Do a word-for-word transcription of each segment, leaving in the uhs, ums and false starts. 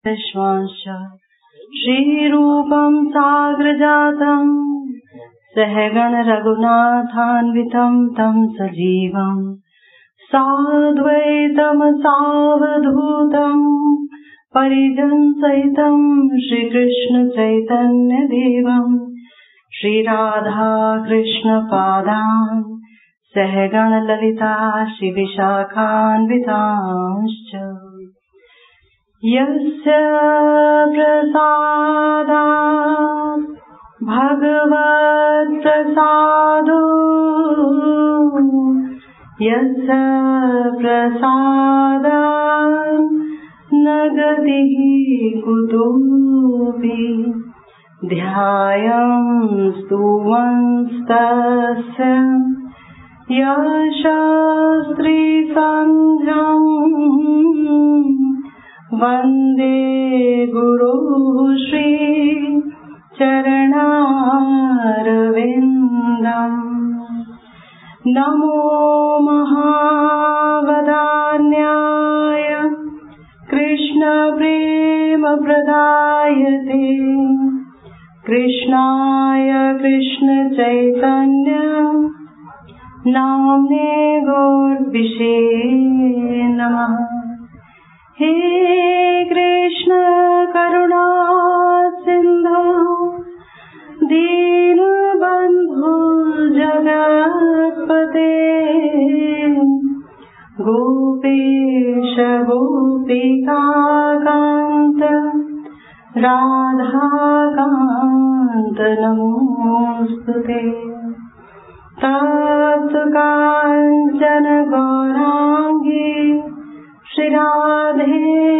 विश्वांश श्रीरूपं साग्रजातं सहगण रघुनाथान्वितं तं सजीवं साद्वैतं सावधूतं परिजन सहितं श्रीकृष्ण चैतन्य देवं श्रीराधा कृष्ण पादान् सहगण ललिता श्री विशाखान्वितांश्च यस्य प्रसादात् भगवत्प्रसादो यस्य प्रसादात् न गतिः कुतोऽपि ध्यायं स्तुवंस्तस्य यशास्त्री संघम् वन्दे गुरु श्री चरणारविन्दम् नमो महावदान्याय कृष्ण प्रेम प्रदायते कृष्णाय कृष्ण चैतन्य नाम्ने गौरविषे नमः। हे कृष्ण करुणा सिंधु दीनबंधु जगत्पते गोपेश गोपिकाकांत राधाकांत नमोस्तुते। तप्त कांचन गौरांगी श्री राधे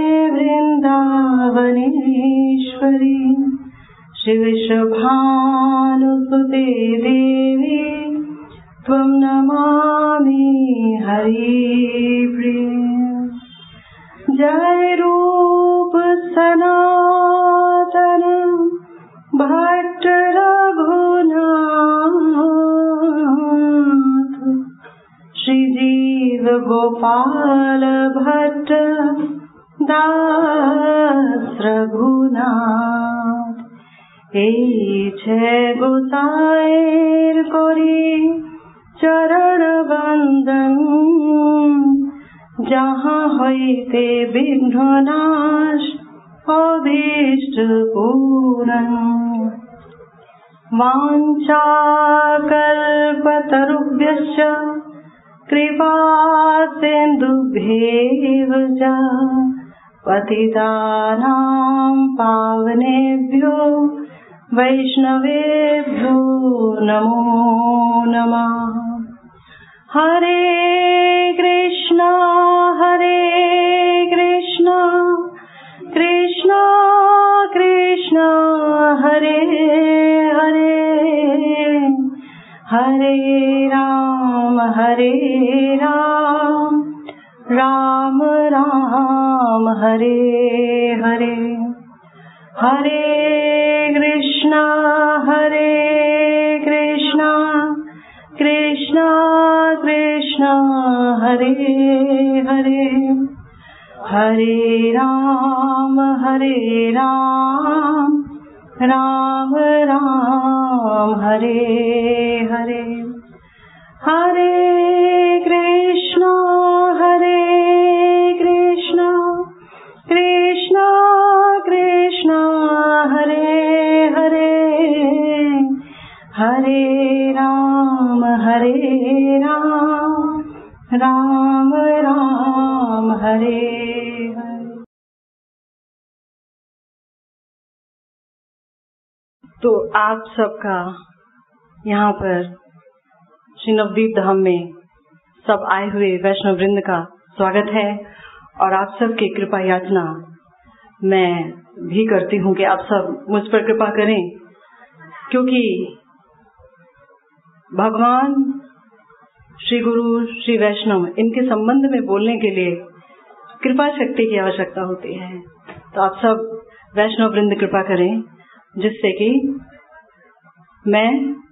वृंदावनेश्वरी श्री वृषभानुसुते देवी त्वं नमामि हरिप्रिय। जय रूप सनातन भट्ट रघुनाथ श्री जीव गोपाल भट्ट दास रघुनाथ। এই ছে গোসাইর করি চরণ বন্দন যাহা হইতে বিঘ্ন নাশ অভীষ্ট পূরণ। वाञ्छा कल्पतरुभ्यश्च कृपा सिन्धुभ्येव च पतितानां पावनेभ्यो वैष्णवेभ्यो नमो नमः। हरे कृष्णा हरे कृष्णा कृष्णा कृष्णा हरे हरे हरे राम हरे राम राम राम हरे हरे। हरे कृष्णा हरे कृष्णा कृष्णा कृष्णा हरे हरे हरे राम हरे राम राम राम हरे हरे। हरे कृष्णा हरे कृष्णा कृष्णा कृष्णा हरे हरे हरे राम हरे राम राम राम हरे हरे। तो आप सबका यहाँ पर श्री नवदीप धाम में सब आए हुए वैष्णव वृंद का स्वागत है और आप सबकी कृपा याचना मैं भी करती हूँ कि आप सब मुझ पर कृपा करें, क्योंकि भगवान श्री गुरु श्री वैष्णव इनके संबंध में बोलने के लिए कृपा शक्ति की आवश्यकता होती है। तो आप सब वैष्णव वृंद कृपा करें जिससे कि मैं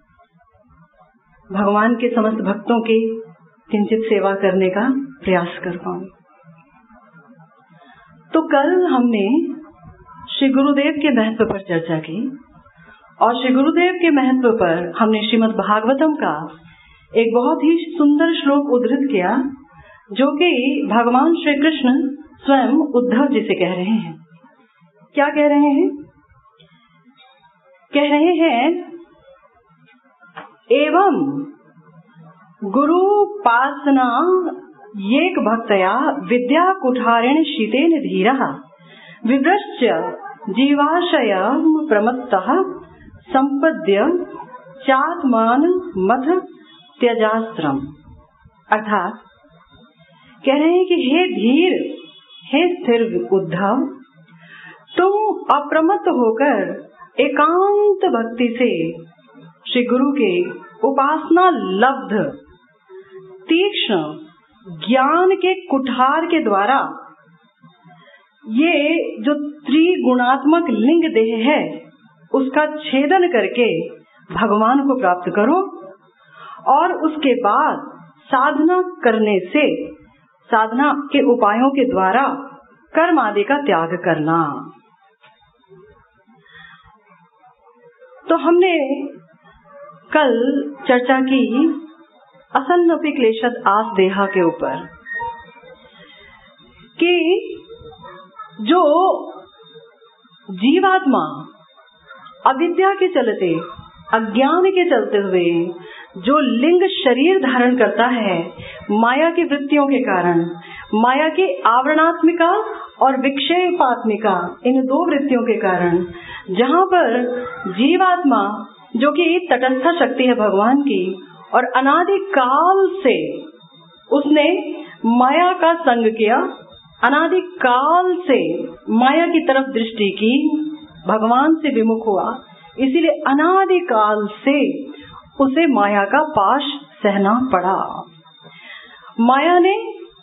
भगवान के समस्त भक्तों की किंचित सेवा करने का प्रयास कर पाऊं। तो कल हमने श्री गुरुदेव के महत्व पर चर्चा की और श्री गुरुदेव के महत्व पर हमने श्रीमद् भागवतम का एक बहुत ही सुंदर श्लोक उद्धृत किया, जो कि भगवान श्री कृष्ण स्वयं उद्धव जी से कह रहे हैं। क्या कह रहे हैं? कह रहे हैं, एवं गुरुपासना येक भक्तया विद्या कुठारेण शीतेन धीरः विवृश्य जीवाशयं प्रमत्तः संपद्य चात्मान मथ त्यजास्त्रम। अर्थात कह रहे हैं कि हे धीर, हे स्थिर उद्धव, तुम अप्रमत्त होकर एकांत भक्ति से श्री गुरु के उपासना लब्ध तीक्ष्ण ज्ञान के कुठार के द्वारा ये जो त्रिगुणात्मक लिंग देह है उसका छेदन करके भगवान को प्राप्त करो और उसके बाद साधना करने से, साधना के उपायों के द्वारा कर्म आदि का त्याग करना। तो हमने कल चर्चा की असन्नपि क्लेशद आस देहा के ऊपर कि जो जीवात्मा अविद्या के चलते, अज्ञान के चलते हुए जो लिंग शरीर धारण करता है माया की वृत्तियों के कारण, माया की आवरणात्मिका और विक्षेपात्मिका, इन दो वृत्तियों के कारण, जहाँ पर जीवात्मा जो कि तटस्थ शक्ति है भगवान की और अनादि काल से उसने माया का संग किया, अनादि काल से माया की तरफ दृष्टि की, भगवान से विमुख हुआ, इसीलिए अनादि काल से उसे माया का पाश सहना पड़ा। माया ने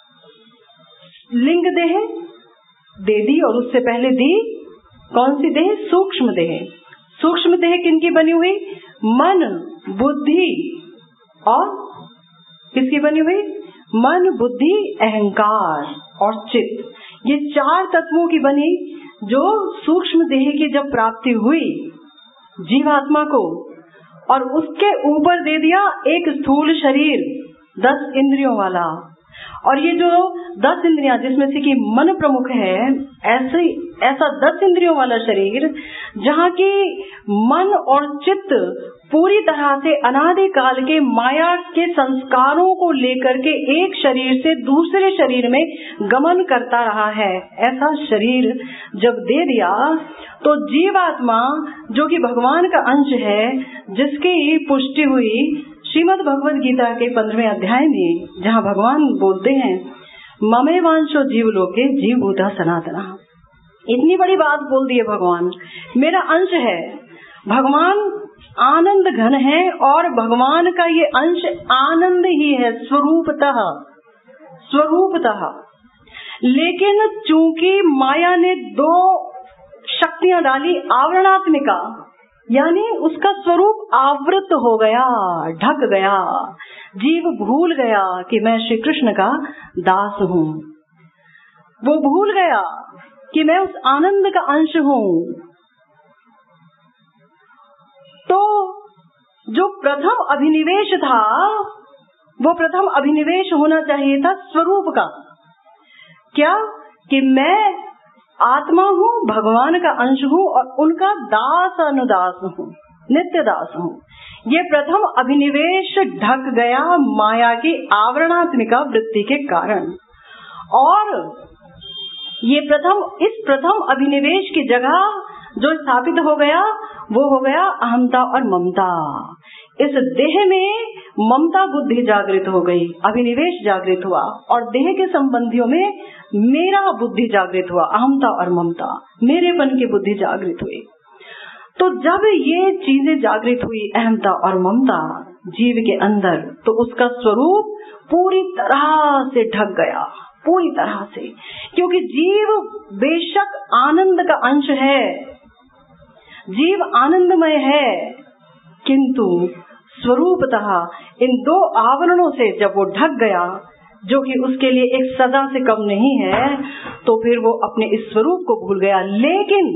लिंग देह दे दी और उससे पहले दी कौन सी देह? सूक्ष्म देह। सूक्ष्म देह किनकी बनी हुई? मन, बुद्धि और किसकी बनी हुई? मन, बुद्धि, अहंकार और चित्त। ये चार तत्वों की बनी, जो सूक्ष्म देह की जब प्राप्ति हुई जीवात्मा को और उसके ऊपर दे दिया एक स्थूल शरीर दस इंद्रियों वाला, और ये जो दस इंद्रियां जिसमें से कि मन प्रमुख है, ऐसे ऐसा दस इंद्रियों वाला शरीर जहाँ की मन और चित्त पूरी तरह से अनादि काल के माया के संस्कारों को लेकर के एक शरीर से दूसरे शरीर में गमन करता रहा है, ऐसा शरीर जब दे दिया तो जीवात्मा जो कि भगवान का अंश है, जिसकी पुष्टि हुई श्रीमद् भगवद गीता के पंद्रहवें अध्याय में, जहाँ भगवान बोलते हैं ममे वांशो जीव लोके जीव भूता सनातना। इतनी बड़ी बात बोल दी है भगवान, मेरा अंश है। भगवान आनंद घन है और भगवान का ये अंश आनंद ही है स्वरूपतः, स्वरूपतः। लेकिन चूंकि माया ने दो शक्तियां डाली, आवरणात्मिका, यानी उसका स्वरूप आवृत हो गया, ढक गया, जीव भूल गया कि मैं श्री कृष्ण का दास हूँ। वो भूल गया कि मैं उस आनंद का अंश हूँ। तो जो प्रथम अभिनिवेश था, वो प्रथम अभिनिवेश होना चाहिए था स्वरूप का। क्या? कि मैं आत्मा हूँ, भगवान का अंश हूँ और उनका दास अनुदास हूँ, नित्य दास हूँ। ये प्रथम अभिनिवेश ढक गया माया की आवरणात्मिका वृत्ति के कारण, और ये प्रथम इस प्रथम अभिनिवेश की जगह जो स्थापित हो गया वो हो गया अहंता और ममता। इस देह में ममता बुद्धि जागृत हो गई, अभिनिवेश जागृत हुआ, और देह के संबंधियों में मेरा बुद्धि जागृत हुआ, अहंता और ममता, मेरेपन की बुद्धि जागृत हुई। तो जब ये चीजें जागृत हुई, अहंता और ममता जीव के अंदर, तो उसका स्वरूप पूरी तरह से ढक गया, पूरी तरह से। क्योंकि जीव बेशक आनंद का अंश है, जीव आनंदमय है, किंतु स्वरूपतः इन दो आवरणों से जब वो ढक गया, जो कि उसके लिए एक सदा से कम नहीं है, तो फिर वो अपने इस स्वरूप को भूल गया। लेकिन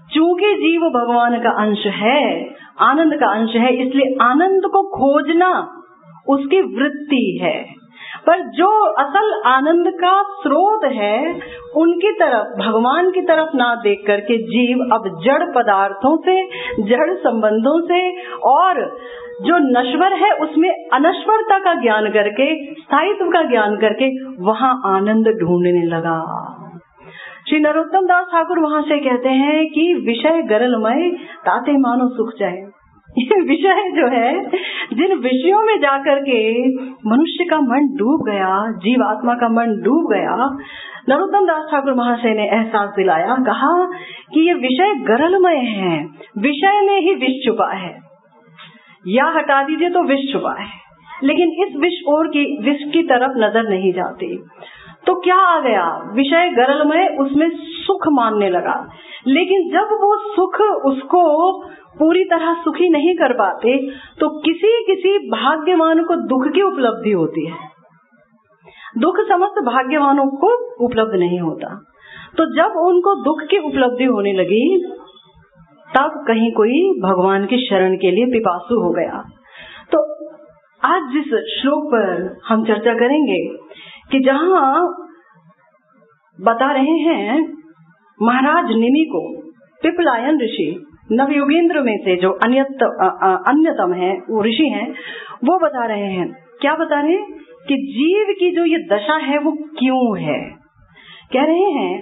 चूंकि जीव भगवान का अंश है, आनंद का अंश है, इसलिए आनंद को खोजना उसकी वृत्ति है। पर जो असल आनंद का स्रोत है, उनकी तरफ, भगवान की तरफ ना देख करके जीव अब जड़ पदार्थों से, जड़ संबंधों से और जो नश्वर है उसमें अनश्वरता का ज्ञान करके, स्थायित्व का ज्ञान करके वहां आनंद ढूंढने लगा। श्री नरोत्तम दास ठाकुर वहां से कहते हैं कि विषय गरलमय ताते मानो सुख जाए। ये विषय जो है, जिन विषयों में जाकर के मनुष्य का मन डूब गया, जीवात्मा का मन डूब गया, नरोत्तम दास ठाकुर महाशय ने एहसास दिलाया, कहा कि ये विषय गरलमय है, विषय में ही विष छुपा है, या हटा दीजिए तो विष छुपा है, लेकिन इस विष और की विष की तरफ नजर नहीं जाती। तो क्या आ गया, विषय गरलमय, उसमें सुख मानने लगा। लेकिन जब वो सुख उसको पूरी तरह सुखी नहीं कर पाते, तो किसी किसी भाग्यवान को दुख की उपलब्धि होती है। दुख समस्त भाग्यवानों को उपलब्ध नहीं होता। तो जब उनको दुख की उपलब्धि होने लगी, तब कहीं कोई भगवान की शरण के लिए पिपासु हो गया। तो आज जिस श्लोक पर हम चर्चा करेंगे कि जहाँ बता रहे हैं महाराज निमि को, पिपलायन ऋषि, नवयुगेंद्र में से जो अन्यत, अन्यतम है, वो ऋषि हैं, वो बता रहे हैं, क्या बता रहे हैं कि जीव की जो ये दशा है वो क्यों है। कह रहे हैं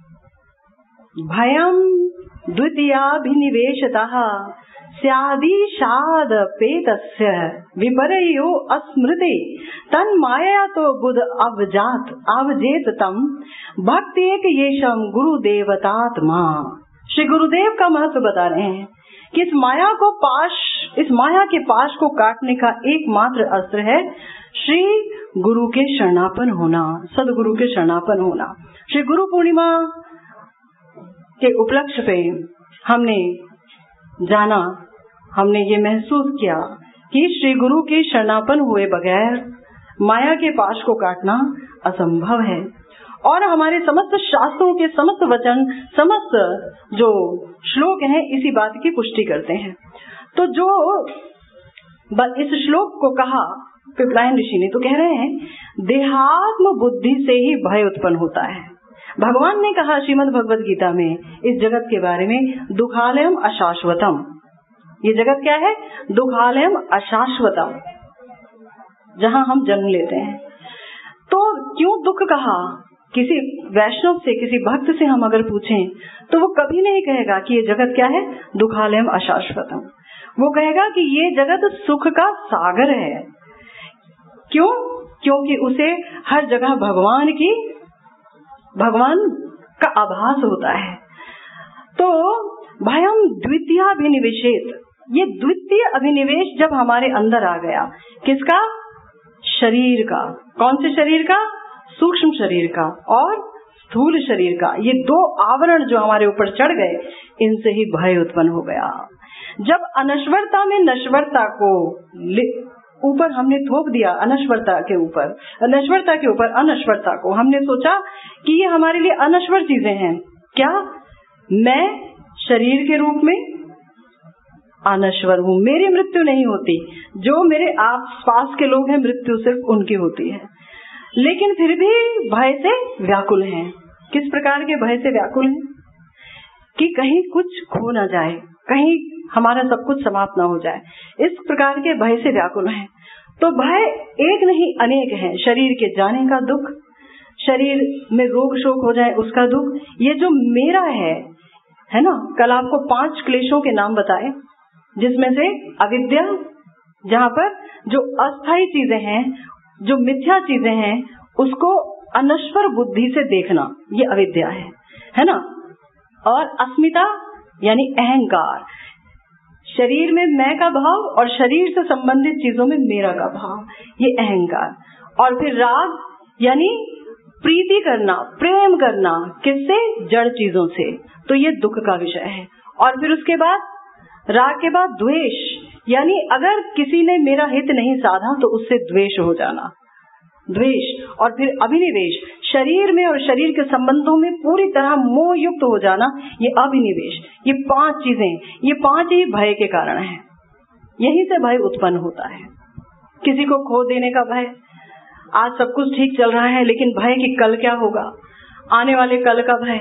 भयम द्वितीयाभिनिवेशतः स्यादिशाद पेतस्य विपर्यो अस्मृति तन्माया तो बुध अवजात अवजेत तम भक्ति एक येषम गुरुदेवतात्मा। श्री गुरुदेव का महत्व बता रहे हैं कि इस माया को पाश, इस माया के पाश को काटने का एकमात्र अस्त्र है श्री गुरु के शरणापन होना, सदगुरु के शरणापन होना। श्री गुरु पूर्णिमा के उपलक्ष्य पे हमने जाना, हमने ये महसूस किया कि श्री गुरु के शरणापन हुए बगैर माया के पाश को काटना असंभव है। और हमारे समस्त शास्त्रों के समस्त वचन, समस्त जो श्लोक हैं, इसी बात की पुष्टि करते हैं। तो जो इस श्लोक को कहा पिपलायन ऋषि ने, तो कह रहे हैं देहात्म बुद्धि से ही भय उत्पन्न होता है। भगवान ने कहा श्रीमद् भगवद गीता में इस जगत के बारे में, दुखालयम अशाश्वतम। ये जगत क्या है? दुखालयम अशाश्वतम, जहाँ हम जन्म लेते हैं। तो क्यों दुख कहा? किसी वैष्णव से, किसी भक्त से हम अगर पूछें तो वो कभी नहीं कहेगा कि ये जगत क्या है, दुखालयम अशाश्वतम। वो कहेगा कि ये जगत सुख का सागर है। क्यों? क्योंकि उसे हर जगह भगवान की, भगवान का आभास होता है। तो भयम द्वितीयाभिनिवेशेत, ये द्वितीय अभिनिवेश जब हमारे अंदर आ गया, किसका? शरीर का। कौन से शरीर का? सूक्ष्म शरीर का और स्थूल शरीर का। ये दो आवरण जो हमारे ऊपर चढ़ गए, इनसे ही भय उत्पन्न हो गया। जब अनश्वरता में नश्वरता को ऊपर हमने थोप दिया, अनश्वरता के ऊपर, नश्वरता के ऊपर अनश्वरता को, हमने सोचा कि ये हमारे लिए अनश्वर चीजें हैं। क्या? मैं शरीर के रूप में अनश्वर हूँ, मेरी मृत्यु नहीं होती। जो मेरे आस पास के लोग हैं, मृत्यु सिर्फ उनकी होती है। लेकिन फिर भी भय से व्याकुल हैं। किस प्रकार के भय से व्याकुल हैं? कि कहीं कुछ खो ना जाए, कहीं हमारा सब कुछ समाप्त ना हो जाए, इस प्रकार के भय से व्याकुल हैं। तो भय एक नहीं अनेक हैं। शरीर के जाने का दुख, शरीर में रोग शोक हो जाए उसका दुख, ये जो मेरा है है ना। कल आपको पांच क्लेशों के नाम बताए, जिसमें से अविद्या, जहाँ पर जो अस्थायी चीजें हैं, जो मिथ्या चीजें हैं, उसको अनश्वर बुद्धि से देखना, ये अविद्या है, है ना। और अस्मिता यानी अहंकार, शरीर में मैं का भाव और शरीर से संबंधित चीजों में मेरा का भाव, ये अहंकार। और फिर राग यानी प्रीति करना, प्रेम करना, किससे? जड़ चीजों से। तो ये दुख का विषय है। और फिर उसके बाद राग के बाद द्वेष, यानी अगर किसी ने मेरा हित नहीं साधा तो उससे द्वेष हो जाना, द्वेष। और फिर अभिनिवेश, शरीर में और शरीर के संबंधों में पूरी तरह मोह युक्त हो जाना, ये अभिनिवेश, ये पांच चीजें, ये पांच ही भय के कारण है। यहीं से भय उत्पन्न होता है। किसी को खो देने का भय, आज सब कुछ ठीक चल रहा है लेकिन भय कि कल क्या होगा, आने वाले कल का भय।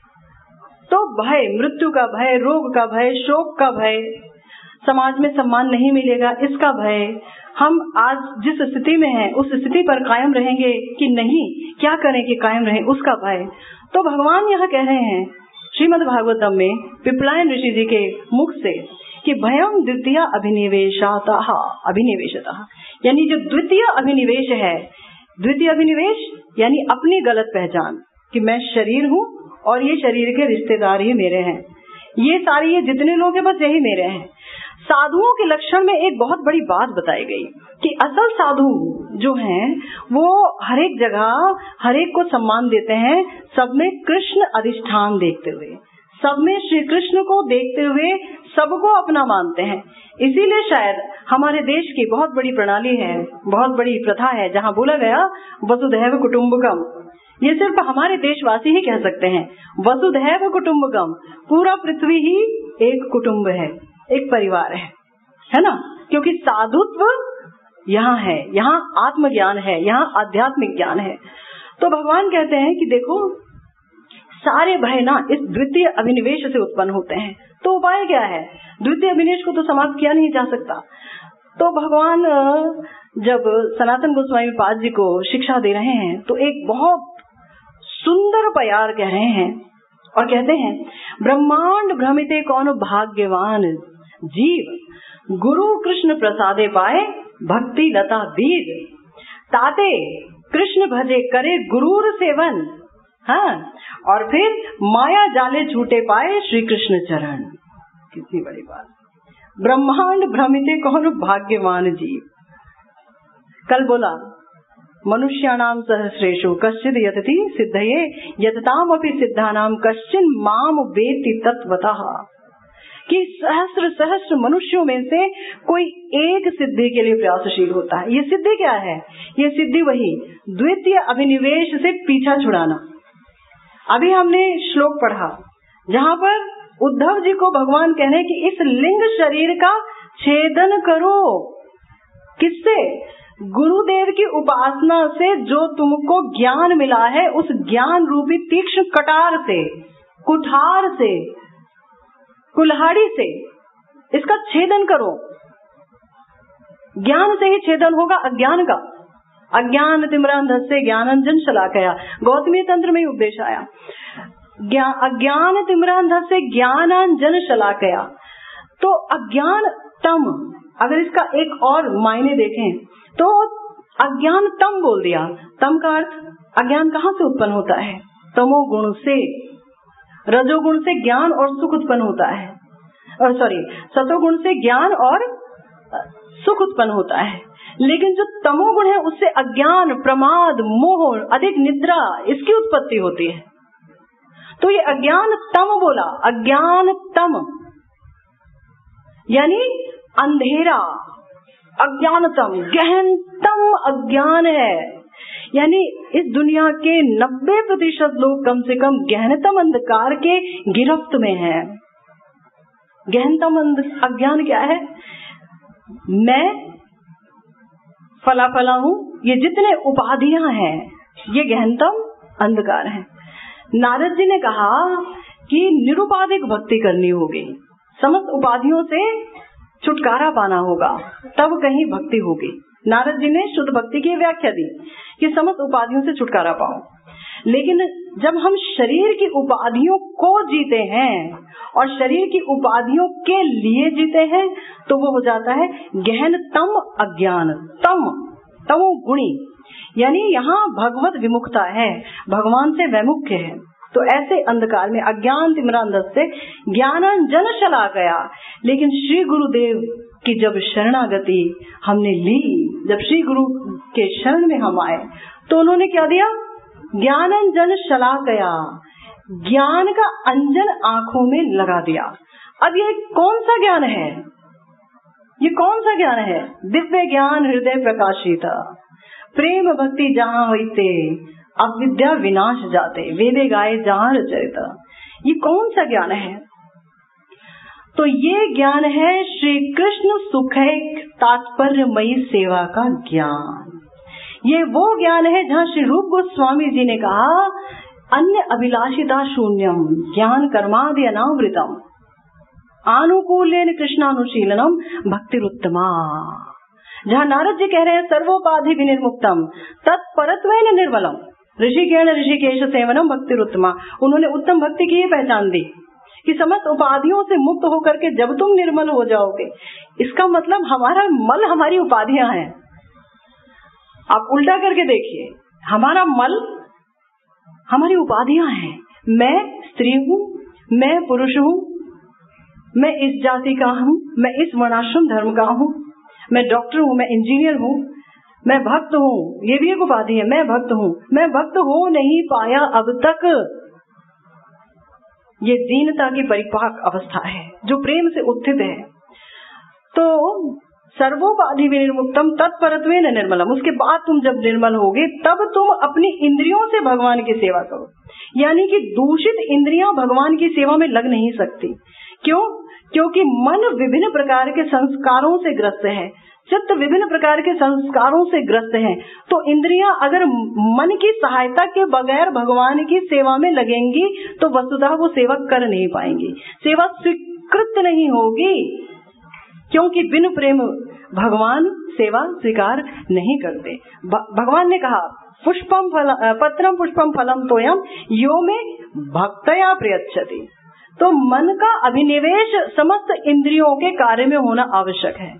तो भय, मृत्यु का भय, रोग का भय, शोक का भय, समाज में सम्मान नहीं मिलेगा इसका भय, हम आज जिस स्थिति में हैं उस स्थिति पर कायम रहेंगे कि नहीं, क्या करें कि कायम रहें, उसका भय। तो भगवान यहाँ कह रहे हैं श्रीमद् भागवतम में पिपलायन ऋषि जी के मुख से कि भयम द्वितीय अभिनिवेशातः अभिनिवेशतः, यानी जो द्वितीय अभिनिवेश है, द्वितीय अभिनिवेश यानी अपनी गलत पहचान कि मैं शरीर हूँ और ये शरीर के रिश्तेदार ही मेरे हैं, ये सारे ये जितने लोग हैं बस यही मेरे हैं। साधुओं के लक्षण में एक बहुत बड़ी बात बताई गई कि असल साधु जो हैं वो हर एक जगह हर एक को सम्मान देते हैं, सब में कृष्ण अधिष्ठान देखते हुए, सब में श्री कृष्ण को देखते हुए सबको अपना मानते हैं। इसीलिए शायद हमारे देश की बहुत बड़ी प्रणाली है, बहुत बड़ी प्रथा है जहाँ बोला गया वसुधैव कुटुम्बकम। ये सिर्फ हमारे देशवासी ही कह सकते हैं, वसुधैव कुटुम्बकम, पूरा पृथ्वी ही एक कुटुम्ब है, एक परिवार है, है ना। क्योंकि साधुत्व यहाँ है, यहाँ आत्मज्ञान है, यहाँ आध्यात्मिक ज्ञान है। तो भगवान कहते हैं कि देखो सारे भय ना इस द्वितीय अभिनिवेश से उत्पन्न होते हैं। तो उपाय क्या है? द्वितीय अभिनिवेश को तो समाप्त किया नहीं जा सकता। तो भगवान जब सनातन गोस्वामी पाद जी को शिक्षा दे रहे हैं तो एक बहुत सुंदर प्यार कह रहे हैं और कहते हैं, ब्रह्मांड भ्रमिते कौन भाग्यवान जीव, गुरु कृष्ण प्रसादे पाए भक्ति लता दीद, ताते कृष्ण भजे करे गुरूर सेवन, हाँ, और फिर माया जाले छूटे पाए श्री कृष्ण चरण। कितनी बड़ी बात। ब्रह्मांड भ्रमिते कौन भाग्यवान जीव। कल बोला मनुष्याणाम सहस्रेषु कश्चिद यतति सिद्धये यतताम अपि सिद्धानाम कश्चिन माम वेत्ति तत्वतः, कि सहस्र सहस्र मनुष्यों में से कोई एक सिद्धि के लिए प्रयासशील होता है। ये सिद्धि क्या है? ये सिद्धि वही द्वितीय अभिनिवेश से पीछा छुड़ाना। अभी हमने श्लोक पढ़ा जहाँ पर उद्धव जी को भगवान कह रहे हैं कि इस लिंग शरीर का छेदन करो। किससे? गुरुदेव की उपासना से जो तुमको ज्ञान मिला है उस ज्ञान रूपी तीक्ष्ण कटार से, कुठार से, कुल्हाड़ी से इसका छेदन करो। ज्ञान से ही छेदन होगा अज्ञान का। अज्ञान तिमिरांधस्य ज्ञानांजन शलाकया, गौतमी तंत्र में उपदेश आया। अज्ञान तिमिरांधस्य ज्ञानांजन शलाकया, तो अज्ञान तम, अगर इसका एक और मायने देखें तो अज्ञान तम बोल दिया। तम का अर्थ अज्ञान कहाँ से उत्पन्न होता है? तमोगुण से। रजोगुण से ज्ञान और सुख उत्पन्न होता है, और सॉरी सतोगुण से ज्ञान और सुख उत्पन्न होता है। लेकिन जो तमोगुण है उससे अज्ञान, प्रमाद, मोह, अधिक निद्रा, इसकी उत्पत्ति होती है। तो ये अज्ञान तम बोला, अज्ञान तम यानी अंधेरा, अज्ञानतम, गहनतम अज्ञान है। यानी इस दुनिया के नब्बे प्रतिशत लोग कम से कम गहनतम अंधकार के गिरफ्त में हैं। गहनतम अज्ञान क्या है? मैं फला फला हूँ, ये जितने उपाधियां हैं ये गहनतम अंधकार है। नारद जी ने कहा कि निरुपाधिक भक्ति करनी होगी, समस्त उपाधियों से छुटकारा पाना होगा, तब कहीं भक्ति होगी। नारद जी ने शुद्ध भक्ति की व्याख्या दी कि समस्त उपाधियों से छुटकारा पाओ। लेकिन जब हम शरीर की उपाधियों को जीते हैं और शरीर की उपाधियों के लिए जीते हैं तो वो हो जाता है गहनतम अज्ञान, तम, तमो गुणी, यानी यहाँ भगवत विमुखता है, भगवान से वैमुख्य है। तो ऐसे अंधकार में अज्ञान तिमिरांधस्य से ज्ञानांजन चला गया। लेकिन श्री गुरुदेव की जब शरणागति हमने ली, जब श्री गुरु के शरण में हम आए तो उन्होंने क्या दिया? ज्ञानांजन चला गया, ज्ञान का अंजन आंखों में लगा दिया। अब ये कौन सा ज्ञान है? ये कौन सा ज्ञान है? दिव्य ज्ञान हृदय प्रकाशित, प्रेम भक्ति जहाँ होते अविद्या विनाश जाते, वेदे गाये जहाँ रचयिता। ये कौन सा ज्ञान है? तो ये ज्ञान है श्री कृष्ण सुखैक तात्पर्यमयी सेवा का ज्ञान। ये वो ज्ञान है जहाँ श्री रूप गोस्वामी जी ने कहा अन्य अभिलाषिता शून्यम ज्ञान कर्मादि अनावृतम आनुकूल्येन कृष्णानुशीलनम भक्तिरुत्तमा। जहाँ नारद जी कह रहे हैं सर्वोपाधि विनिर्मुक्तम तत्परत्वेन निर्मलम ऋषिकेण ऋषिकेश सेवनम भक्तिरुत्तमा। उन्होंने उत्तम भक्ति की पहचान दी कि समस्त उपाधियों से मुक्त होकर के जब तुम निर्मल हो जाओगे, इसका मतलब हमारा मल हमारी उपाधियां हैं। आप उल्टा करके देखिए, हमारा मल हमारी उपाधियां हैं। मैं स्त्री हूँ, मैं पुरुष हूँ, मैं इस जाति का हूँ, मैं इस वर्णाश्रम धर्म का हूँ, मैं डॉक्टर हूँ, मैं इंजीनियर हूँ, मैं भक्त हूँ, ये भी एक उपाधि है। मैं भक्त हूँ, मैं भक्त हो नहीं पाया अब तक, ये दीनता की परिपाक अवस्था है जो प्रेम से उत्थित है। तो सर्वोपाधि विनिर्मुक्तम तत्परत्वेन निर्मलम, उसके बाद तुम जब निर्मल होगे तब तुम अपनी इंद्रियों से भगवान की सेवा करो। यानी कि दूषित इंद्रियां भगवान की सेवा में लग नहीं सकती। क्यों? क्योंकि मन विभिन्न प्रकार के संस्कारों से ग्रस्त है, चित्त विभिन्न प्रकार के संस्कारों से ग्रस्त है। तो इंद्रियां अगर मन की सहायता के बगैर भगवान की सेवा में लगेंगी तो वस्तुतः वो सेवा कर नहीं पाएंगी, सेवा स्वीकृत नहीं होगी, क्योंकि बिन प्रेम भगवान सेवा स्वीकार नहीं करते। भगवान ने कहा पुष्पम फल पत्रम पुष्पम फलम तोयम यो में भक्तया प्रयच्छति। तो मन का अभिनिवेश समस्त इंद्रियों के कार्य में होना आवश्यक है,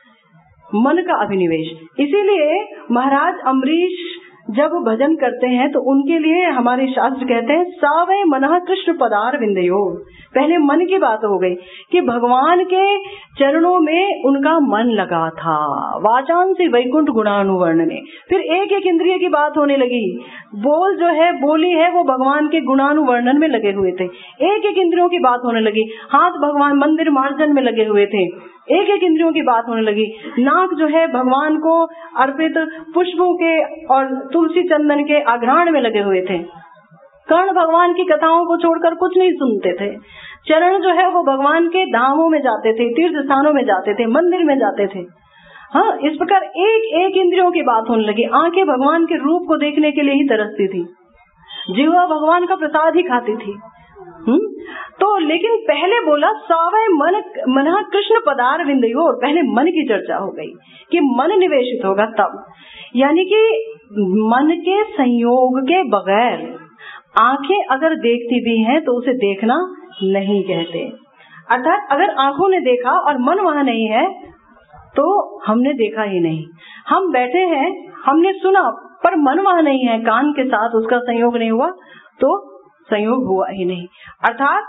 मन का अभिनिवेश। इसीलिए महाराज अम्बरीश जब भजन करते हैं तो उनके लिए हमारे शास्त्र कहते हैं सावय मनः कृष्ण पदार विंदयो। पहले मन की बात हो गई कि भगवान के चरणों में उनका मन लगा था, वाचांसी वैकुंठ गुणानुवर्णने। फिर एक एक इंद्रिय की बात होने लगी, बोल जो है बोली है वो भगवान के गुणानुवर्णन में लगे हुए थे। एक एक इंद्रियों की बात होने लगी, हाथ भगवान मंदिर मार्जन में लगे हुए थे, एक एक इंद्रियों की बात होने लगी। नाक जो है भगवान को अर्पित पुष्पों के और तुलसी चंदन के आघ्राण में लगे हुए थे। कर्ण भगवान की कथाओं को छोड़कर कुछ नहीं सुनते थे। चरण जो है वो भगवान के धामों में जाते थे, तीर्थ स्थानों में जाते थे, मंदिर में जाते थे। हाँ, इस प्रकार एक एक इंद्रियों की बात होने लगी। आंखें भगवान के रूप को देखने के लिए ही तरसती थी, जिह्वा भगवान का प्रसाद ही खाती थी। हम्म तो लेकिन पहले बोला सावय मन मना कृष्ण पदार विंदयो, पहले मन की चर्चा हो गई कि मन निवेशित होगा तब। यानी कि मन के संयोग के बगैर आंखें अगर देखती भी हैं तो उसे देखना नहीं कहते। अर्थात अगर आंखों ने देखा और मन वहाँ नहीं है तो हमने देखा ही नहीं। हम बैठे हैं, हमने सुना, पर मन वहाँ नहीं है, कान के साथ उसका संयोग नहीं हुआ तो संयोग हुआ ही नहीं। अर्थात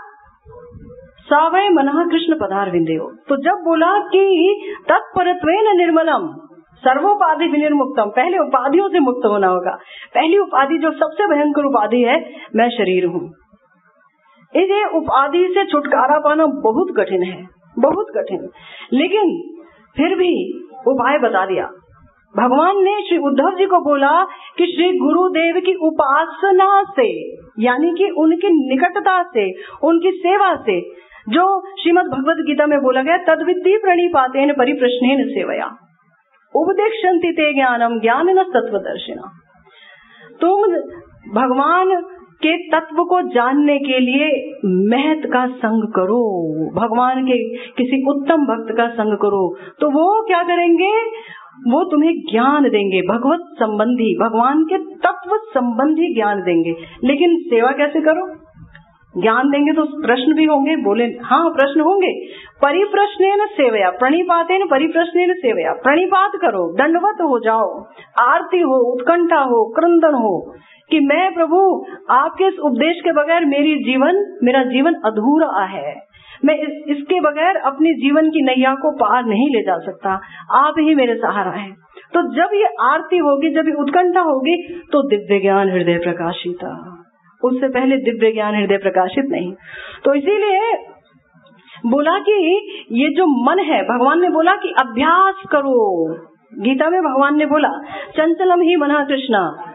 सावय मनः कृष्ण पदार विंदयो। तो जब बोला कि तत्परत्वेन निर्मलम सर्वोपाधि विनिर्मुक्तम, पहले उपाधियों से मुक्त होना होगा। पहली उपाधि जो सबसे भयंकर उपाधि है, मैं शरीर हूँ। इसे उपाधि से छुटकारा पाना बहुत कठिन है, बहुत कठिन। लेकिन फिर भी उपाय बता दिया। भगवान ने श्री उद्धव जी को बोला कि श्री गुरुदेव की उपासना से, यानी कि उनकी निकटता से, उनकी सेवा से, जो श्रीमद् भगवद गीता में बोला गया तद्विद्धि प्रणिपातेन परिप्रश्नेन सेवया उपदेक्षन्ति ते ज्ञानम ज्ञानिनः तत्वदर्शिनः। तुम भगवान के तत्व को जानने के लिए महत का संग करो, भगवान के किसी उत्तम भक्त का संग करो, तो वो क्या करेंगे? वो तुम्हें ज्ञान देंगे, भगवत संबंधी, भगवान के तत्व संबंधी ज्ञान देंगे। लेकिन सेवा कैसे करो? ज्ञान देंगे तो प्रश्न भी होंगे, बोले हाँ प्रश्न होंगे। परिप्रश्नेन सेवया प्रणिपातेन परिप्रश्नेन सेवया, प्रणिपात करो, दंडवत हो जाओ, आरती हो, उत्कंठा हो, क्रंदन हो कि मैं प्रभु आपके इस उपदेश के बगैर मेरी जीवन मेरा जीवन अधूरा है, मैं इस, इसके बगैर अपने जीवन की नैया को पार नहीं ले जा सकता, आप ही मेरे सहारा हैं। तो जब ये आरती होगी, जब ये उत्कंठा होगी तो दिव्य ज्ञान हृदय प्रकाशिता, उससे पहले दिव्य ज्ञान हृदय प्रकाशित नहीं। तो इसीलिए बोला कि ये जो मन है, भगवान ने बोला कि अभ्यास करो। गीता में भगवान ने बोला चंचलम ही मना कृष्णा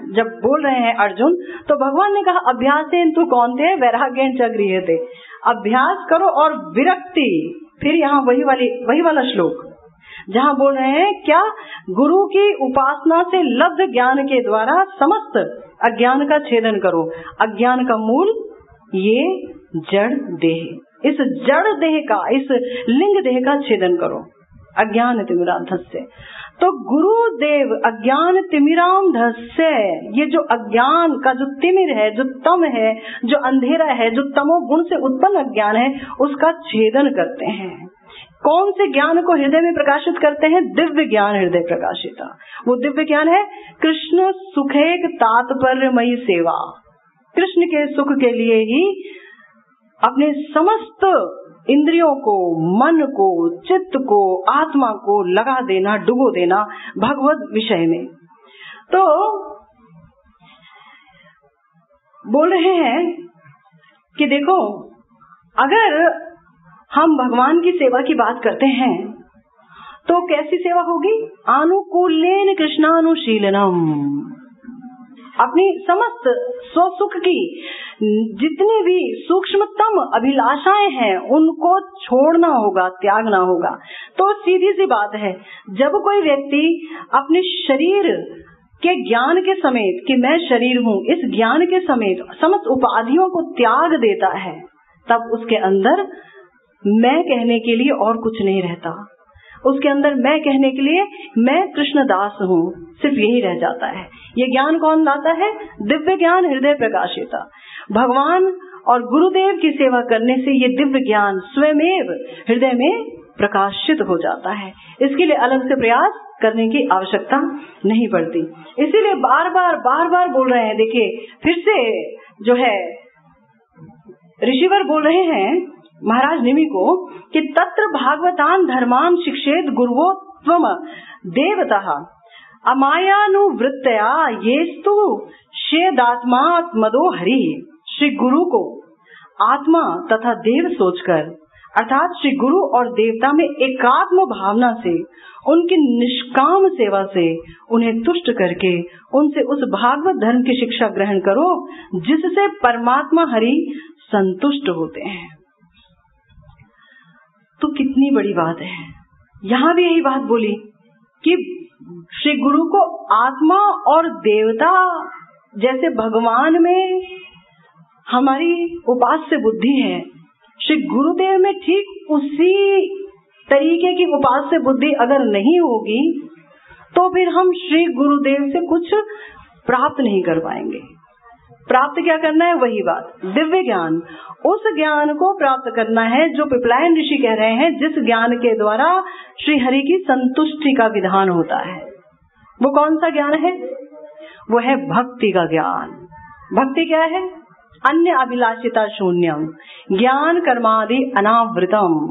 जब बोल रहे हैं अर्जुन, तो भगवान ने कहा अभ्यासेन तु कौन्तेय वैराग्येन च गृह्यते, अभ्यास करो और विरक्ति। फिर यहाँ वही वाली वही वाला श्लोक जहाँ बोल रहे हैं क्या, गुरु की उपासना से लब्ध ज्ञान के द्वारा समस्त अज्ञान का छेदन करो। अज्ञान का मूल ये जड़ देह, इस जड़ देह का, इस लिंग देह का छेदन करो। अज्ञान तिमिराम धस्य, तो गुरुदेव अज्ञान तिमिराम धस्य, ये जो अज्ञान का जो तिमिर है, जो तम है, जो अंधेरा है, जो तमो गुण से उत्पन्न अज्ञान है, उसका छेदन करते हैं। कौन से ज्ञान को हृदय में प्रकाशित करते हैं? दिव्य ज्ञान हृदय प्रकाशिता। वो दिव्य ज्ञान है कृष्ण सुखेक तात्पर्यमयी सेवा। कृष्ण के सुख के लिए ही अपने समस्त इंद्रियों को, मन को, चित्त को, आत्मा को लगा देना, डुबो देना भगवत विषय में। तो बोल रहे हैं कि देखो, अगर हम भगवान की सेवा की बात करते हैं तो कैसी सेवा होगी? अनुकूलेन कृष्णानुशीलनम, अपनी समस्त स्वसुख की जितनी भी सूक्ष्मतम अभिलाषाएं हैं उनको छोड़ना होगा, त्यागना होगा। तो सीधी सी बात है, जब कोई व्यक्ति अपने शरीर के ज्ञान के समेत कि मैं शरीर हूँ, इस ज्ञान के समेत समस्त उपाधियों को त्याग देता है, तब उसके अंदर मैं कहने के लिए और कुछ नहीं रहता। उसके अंदर मैं कहने के लिए मैं कृष्णदास हूँ, सिर्फ यही रह जाता है। ये ज्ञान कौन लाता है? दिव्य ज्ञान हृदय प्रकाशिता। भगवान और गुरुदेव की सेवा करने से ये दिव्य ज्ञान स्वयमेव हृदय में प्रकाशित हो जाता है। इसके लिए अलग से प्रयास करने की आवश्यकता नहीं पड़ती। इसीलिए बार बार बार बार बोल रहे हैं। देखिए, फिर से जो है ऋषिवर बोल रहे हैं महाराज निमि को कि तत्र भागवतान धर्मान शिक्षेत गुरुवोत्तम देवतः अमायानुवृत्तया येस्तु शेदात्मात्मदो हरि। श्री गुरु को आत्मा तथा देव सोचकर, अर्थात श्री गुरु और देवता में एकात्म भावना से, उनकी निष्काम सेवा से उन्हें तुष्ट करके उनसे उस भागवत धर्म की शिक्षा ग्रहण करो जिससे परमात्मा हरि संतुष्ट होते हैं। तो कितनी बड़ी बात है। यहाँ भी यही बात बोली कि श्री गुरु को आत्मा और देवता जैसे भगवान में हमारी उपास्य बुद्धि है, श्री गुरुदेव में ठीक उसी तरीके की उपास्य बुद्धि अगर नहीं होगी तो फिर हम श्री गुरुदेव से कुछ प्राप्त नहीं कर पाएंगे। प्राप्त क्या करना है? वही बात, दिव्य ज्ञान। उस ज्ञान को प्राप्त करना है जो पिपलायन ऋषि कह रहे हैं, जिस ज्ञान के द्वारा श्री हरि की संतुष्टि का विधान होता है। वो कौन सा ज्ञान है? वो है भक्ति का ज्ञान। भक्ति क्या है? अन्य अभिलाषिता शून्यम ज्ञान कर्मादि अनावृतम।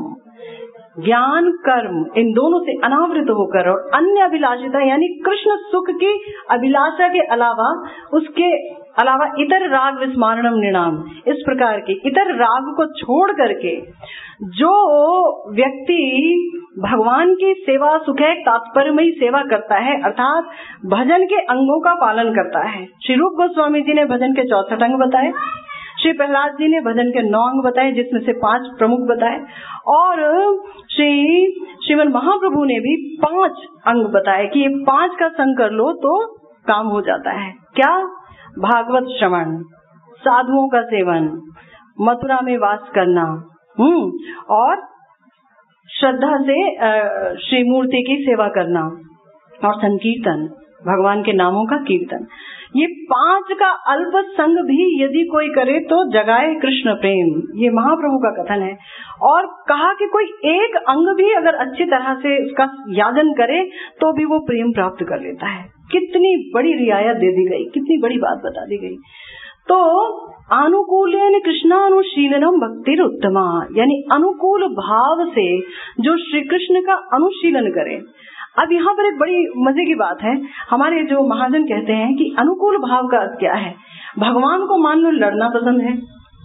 ज्ञान कर्म इन दोनों से अनावृत होकर और अन्य अभिलाषिता यानी कृष्ण सुख की अभिलाषा के अलावा, उसके अलावा इतर राग विस्मारणम निर्णाम, इस प्रकार के इतर राग को छोड़ करके जो व्यक्ति भगवान की सेवा सुखैक तात्पर्यमयी सेवा करता है, अर्थात भजन के अंगों का पालन करता है। श्री रूप गोस्वामी जी ने भजन के चौसठ अंग बताए, श्री प्रहलाद जी ने भजन के नौ अंग बताए, जिसमें से पांच प्रमुख बताए, और श्री श्रीमन महाप्रभु ने भी पांच अंग बताए कि ये पांच का संग कर लो तो काम हो जाता है। क्या? भागवत श्रवण, साधुओं का सेवन, मथुरा में वास करना, हम्म और श्रद्धा से श्री मूर्ति की सेवा करना, और संकीर्तन, भगवान के नामों का कीर्तन। ये पांच का अल्प संग भी यदि कोई करे तो जगाए कृष्ण प्रेम, ये महाप्रभु का कथन है। और कहा कि कोई एक अंग भी अगर अच्छी तरह से उसका यादन करे तो भी वो प्रेम प्राप्त कर लेता है। कितनी बड़ी रियायत दे दी गई, कितनी बड़ी बात बता दी गई। तो अनुकूलेन कृष्णानुशीलनम भक्तिर उत्तमा, यानी अनुकूल भाव से जो श्री कृष्ण का अनुशीलन करे। अब यहाँ पर एक बड़ी मजे की बात है, हमारे जो महाजन कहते हैं कि अनुकूल भाव का अर्थ क्या है। भगवान को मान लो लड़ना पसंद है,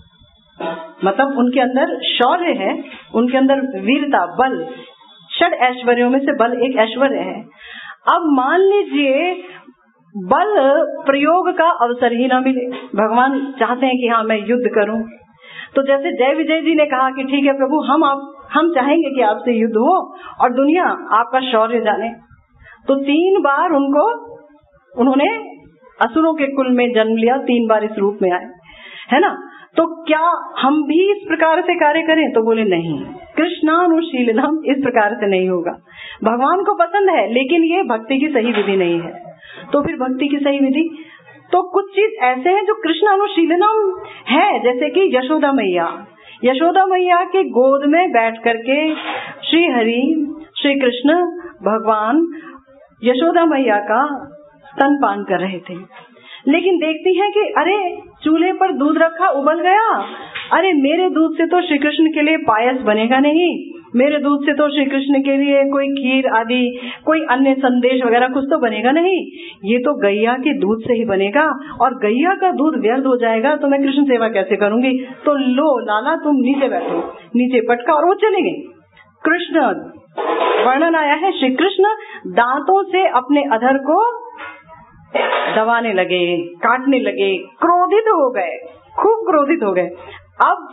मतलब उनके अंदर शौर्य है, उनके अंदर वीरता, बल, षड ऐश्वर्यों में से बल एक ऐश्वर्य है। अब मान लीजिए बल प्रयोग का अवसर ही ना मिले। भगवान चाहते हैं कि हाँ मैं युद्ध करूं। तो जैसे जय विजय जी ने कहा कि ठीक है प्रभु, हम आप हम चाहेंगे कि आपसे युद्ध हो और दुनिया आपका शौर्य जाने। तो तीन बार उनको उन्होंने असुरों के कुल में जन्म लिया, तीन बार इस रूप में आए, है ना। तो क्या हम भी इस प्रकार से कार्य करें? तो बोले नहीं, कृष्णानुशीलनम इस प्रकार से नहीं होगा। भगवान को पसंद है लेकिन ये भक्ति की सही विधि नहीं है। तो फिर भक्ति की सही विधि, तो कुछ चीज ऐसे हैं जो कृष्ण अनुशीलनम है, जैसे कि यशोदा मैया यशोदा मैया के गोद में बैठ करके श्री हरि श्री कृष्ण भगवान यशोदा मैया का स्तनपान कर रहे थे। लेकिन देखती हैं कि अरे चूल्हे पर दूध रखा, उबल गया, अरे मेरे दूध से तो श्री कृष्ण के लिए पायस बनेगा नहीं, मेरे दूध से तो श्री कृष्ण के लिए कोई खीर आदि कोई अन्य संदेश वगैरह कुछ तो बनेगा नहीं, ये तो गैया के दूध से ही बनेगा और गैया का दूध व्यर्थ हो जाएगा तो मैं कृष्ण सेवा कैसे करूंगी। तो लो लाला तुम नीचे बैठो, नीचे पटका और वो चले गए। कृष्ण वर्णन आया है, श्री कृष्ण दांतों से अपने अधर को दबाने लगे, काटने लगे, क्रोधित हो गए, खूब क्रोधित हो गए। अब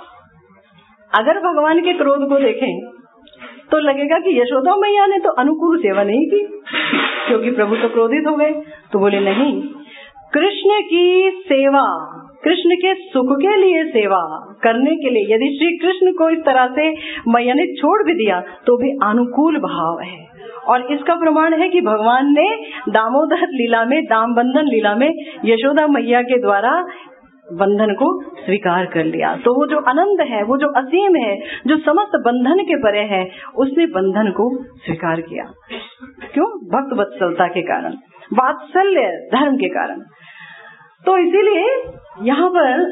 अगर भगवान के क्रोध को देखें तो लगेगा कि यशोदा मैया ने तो अनुकूल सेवा नहीं की, क्योंकि प्रभु तो क्रोधित हो गए। तो बोले नहीं, कृष्ण की सेवा, कृष्ण के सुख के लिए सेवा करने के लिए यदि श्री कृष्ण को इस तरह से मैया ने छोड़ भी दिया तो भी अनुकूल भाव है। और इसका प्रमाण है कि भगवान ने दामोदर लीला में, दाम बंधन लीला में यशोदा मैया के द्वारा बंधन को स्वीकार कर लिया। तो वो जो आनंद है, वो जो असीम है, जो समस्त बंधन के परे है, उसने बंधन को स्वीकार किया। क्यों? भक्त वत्सलता के कारण, वात्सल्य धर्म के कारण। तो इसीलिए यहाँ पर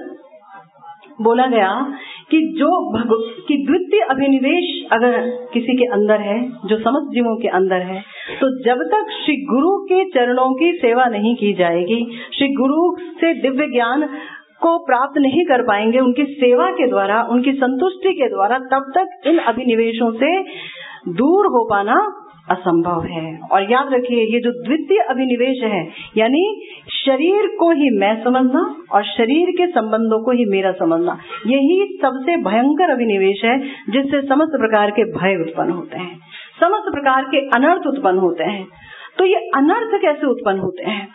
बोला गया कि जो कि द्वितीय अभिनिवेश अगर किसी के अंदर है, जो समस्त जीवों के अंदर है, तो जब तक श्री गुरु के चरणों की सेवा नहीं की जाएगी, श्री गुरु से दिव्य ज्ञान को प्राप्त नहीं कर पाएंगे उनकी सेवा के द्वारा, उनकी संतुष्टि के द्वारा, तब तक इन अभिनिवेशों से दूर हो पाना असंभव है। और याद रखिए, ये जो द्वितीय अभिनिवेश है, यानी शरीर को ही मैं समझना और शरीर के संबंधों को ही मेरा समझना, यही सबसे भयंकर अभिनिवेश है, जिससे समस्त प्रकार के भय उत्पन्न होते हैं, समस्त प्रकार के अनर्थ उत्पन्न होते हैं। तो ये अनर्थ कैसे उत्पन्न होते हैं?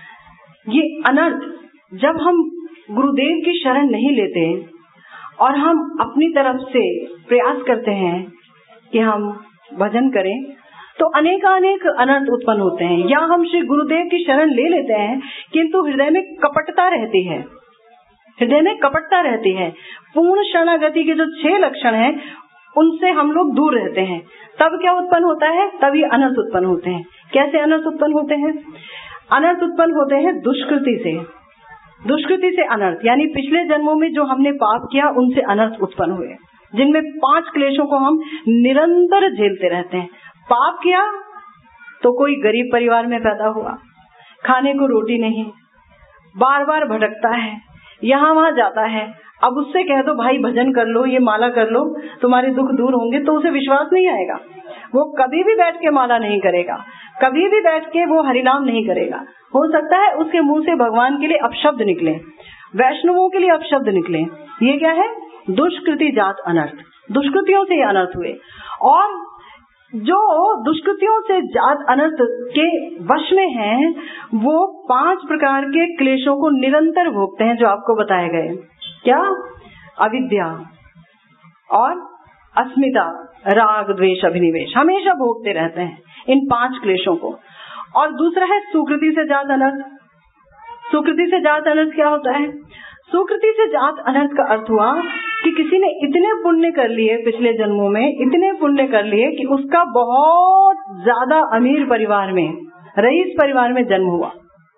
ये अनर्थ जब हम गुरुदेव की शरण नहीं लेते और हम अपनी तरफ से प्रयास करते हैं कि हम भजन करें, तो अनेकानेक अनर्थ उत्पन्न होते हैं। या हम श्री गुरुदेव की शरण ले लेते हैं किंतु हृदय में कपटता रहती है, हृदय में कपटता रहती है। पूर्ण शरणागति के जो छह लक्षण हैं उनसे हम लोग दूर रहते हैं। तब क्या उत्पन्न होता है? तभी अनर्थ उत्पन्न होते हैं। कैसे अनर्थ उत्पन्न होते हैं? अनर्थ उत्पन्न होते हैं दुष्कृति से। दुष्कृति से अनर्थ, यानी पिछले जन्मों में जो हमने पाप किया उनसे अनर्थ उत्पन्न हुए, जिनमें पांच क्लेशों को हम निरंतर झेलते रहते हैं। पाप किया तो कोई गरीब परिवार में पैदा हुआ, खाने को रोटी नहीं, बार बार भटकता है, यहाँ वहाँ जाता है। अब उससे कह दो भाई भजन कर लो, ये माला कर लो, तुम्हारे दुख दूर होंगे, तो उसे विश्वास नहीं आएगा। वो कभी भी बैठ के माला नहीं करेगा, कभी भी बैठ के वो हरिनाम नहीं करेगा। हो सकता है उसके मुंह से भगवान के लिए अपशब्द निकले, वैष्णवों के लिए अपशब्द निकले। ये क्या है? दुष्कृति जात अनर्थ, दुष्कृतियों से अनर्थ हुए। और जो दुष्कृतियों से जात अनर्थ के वश में हैं, वो पांच प्रकार के क्लेशों को निरंतर भोगते हैं, जो आपको बताए गए। क्या? अविद्या और अस्मिता, राग द्वेष अभिनिवेश, हमेशा भोगते रहते हैं इन पांच क्लेशों को। और दूसरा है सुकृति से जात अनर्थ। सुकृति से जात अनर्थ क्या होता है? सुकृति से जात अनर्थ का अर्थ हुआ कि किसी ने इतने पुण्य कर लिए पिछले जन्मों में, इतने पुण्य कर लिए कि उसका बहुत ज्यादा अमीर परिवार में, रईस परिवार में जन्म हुआ।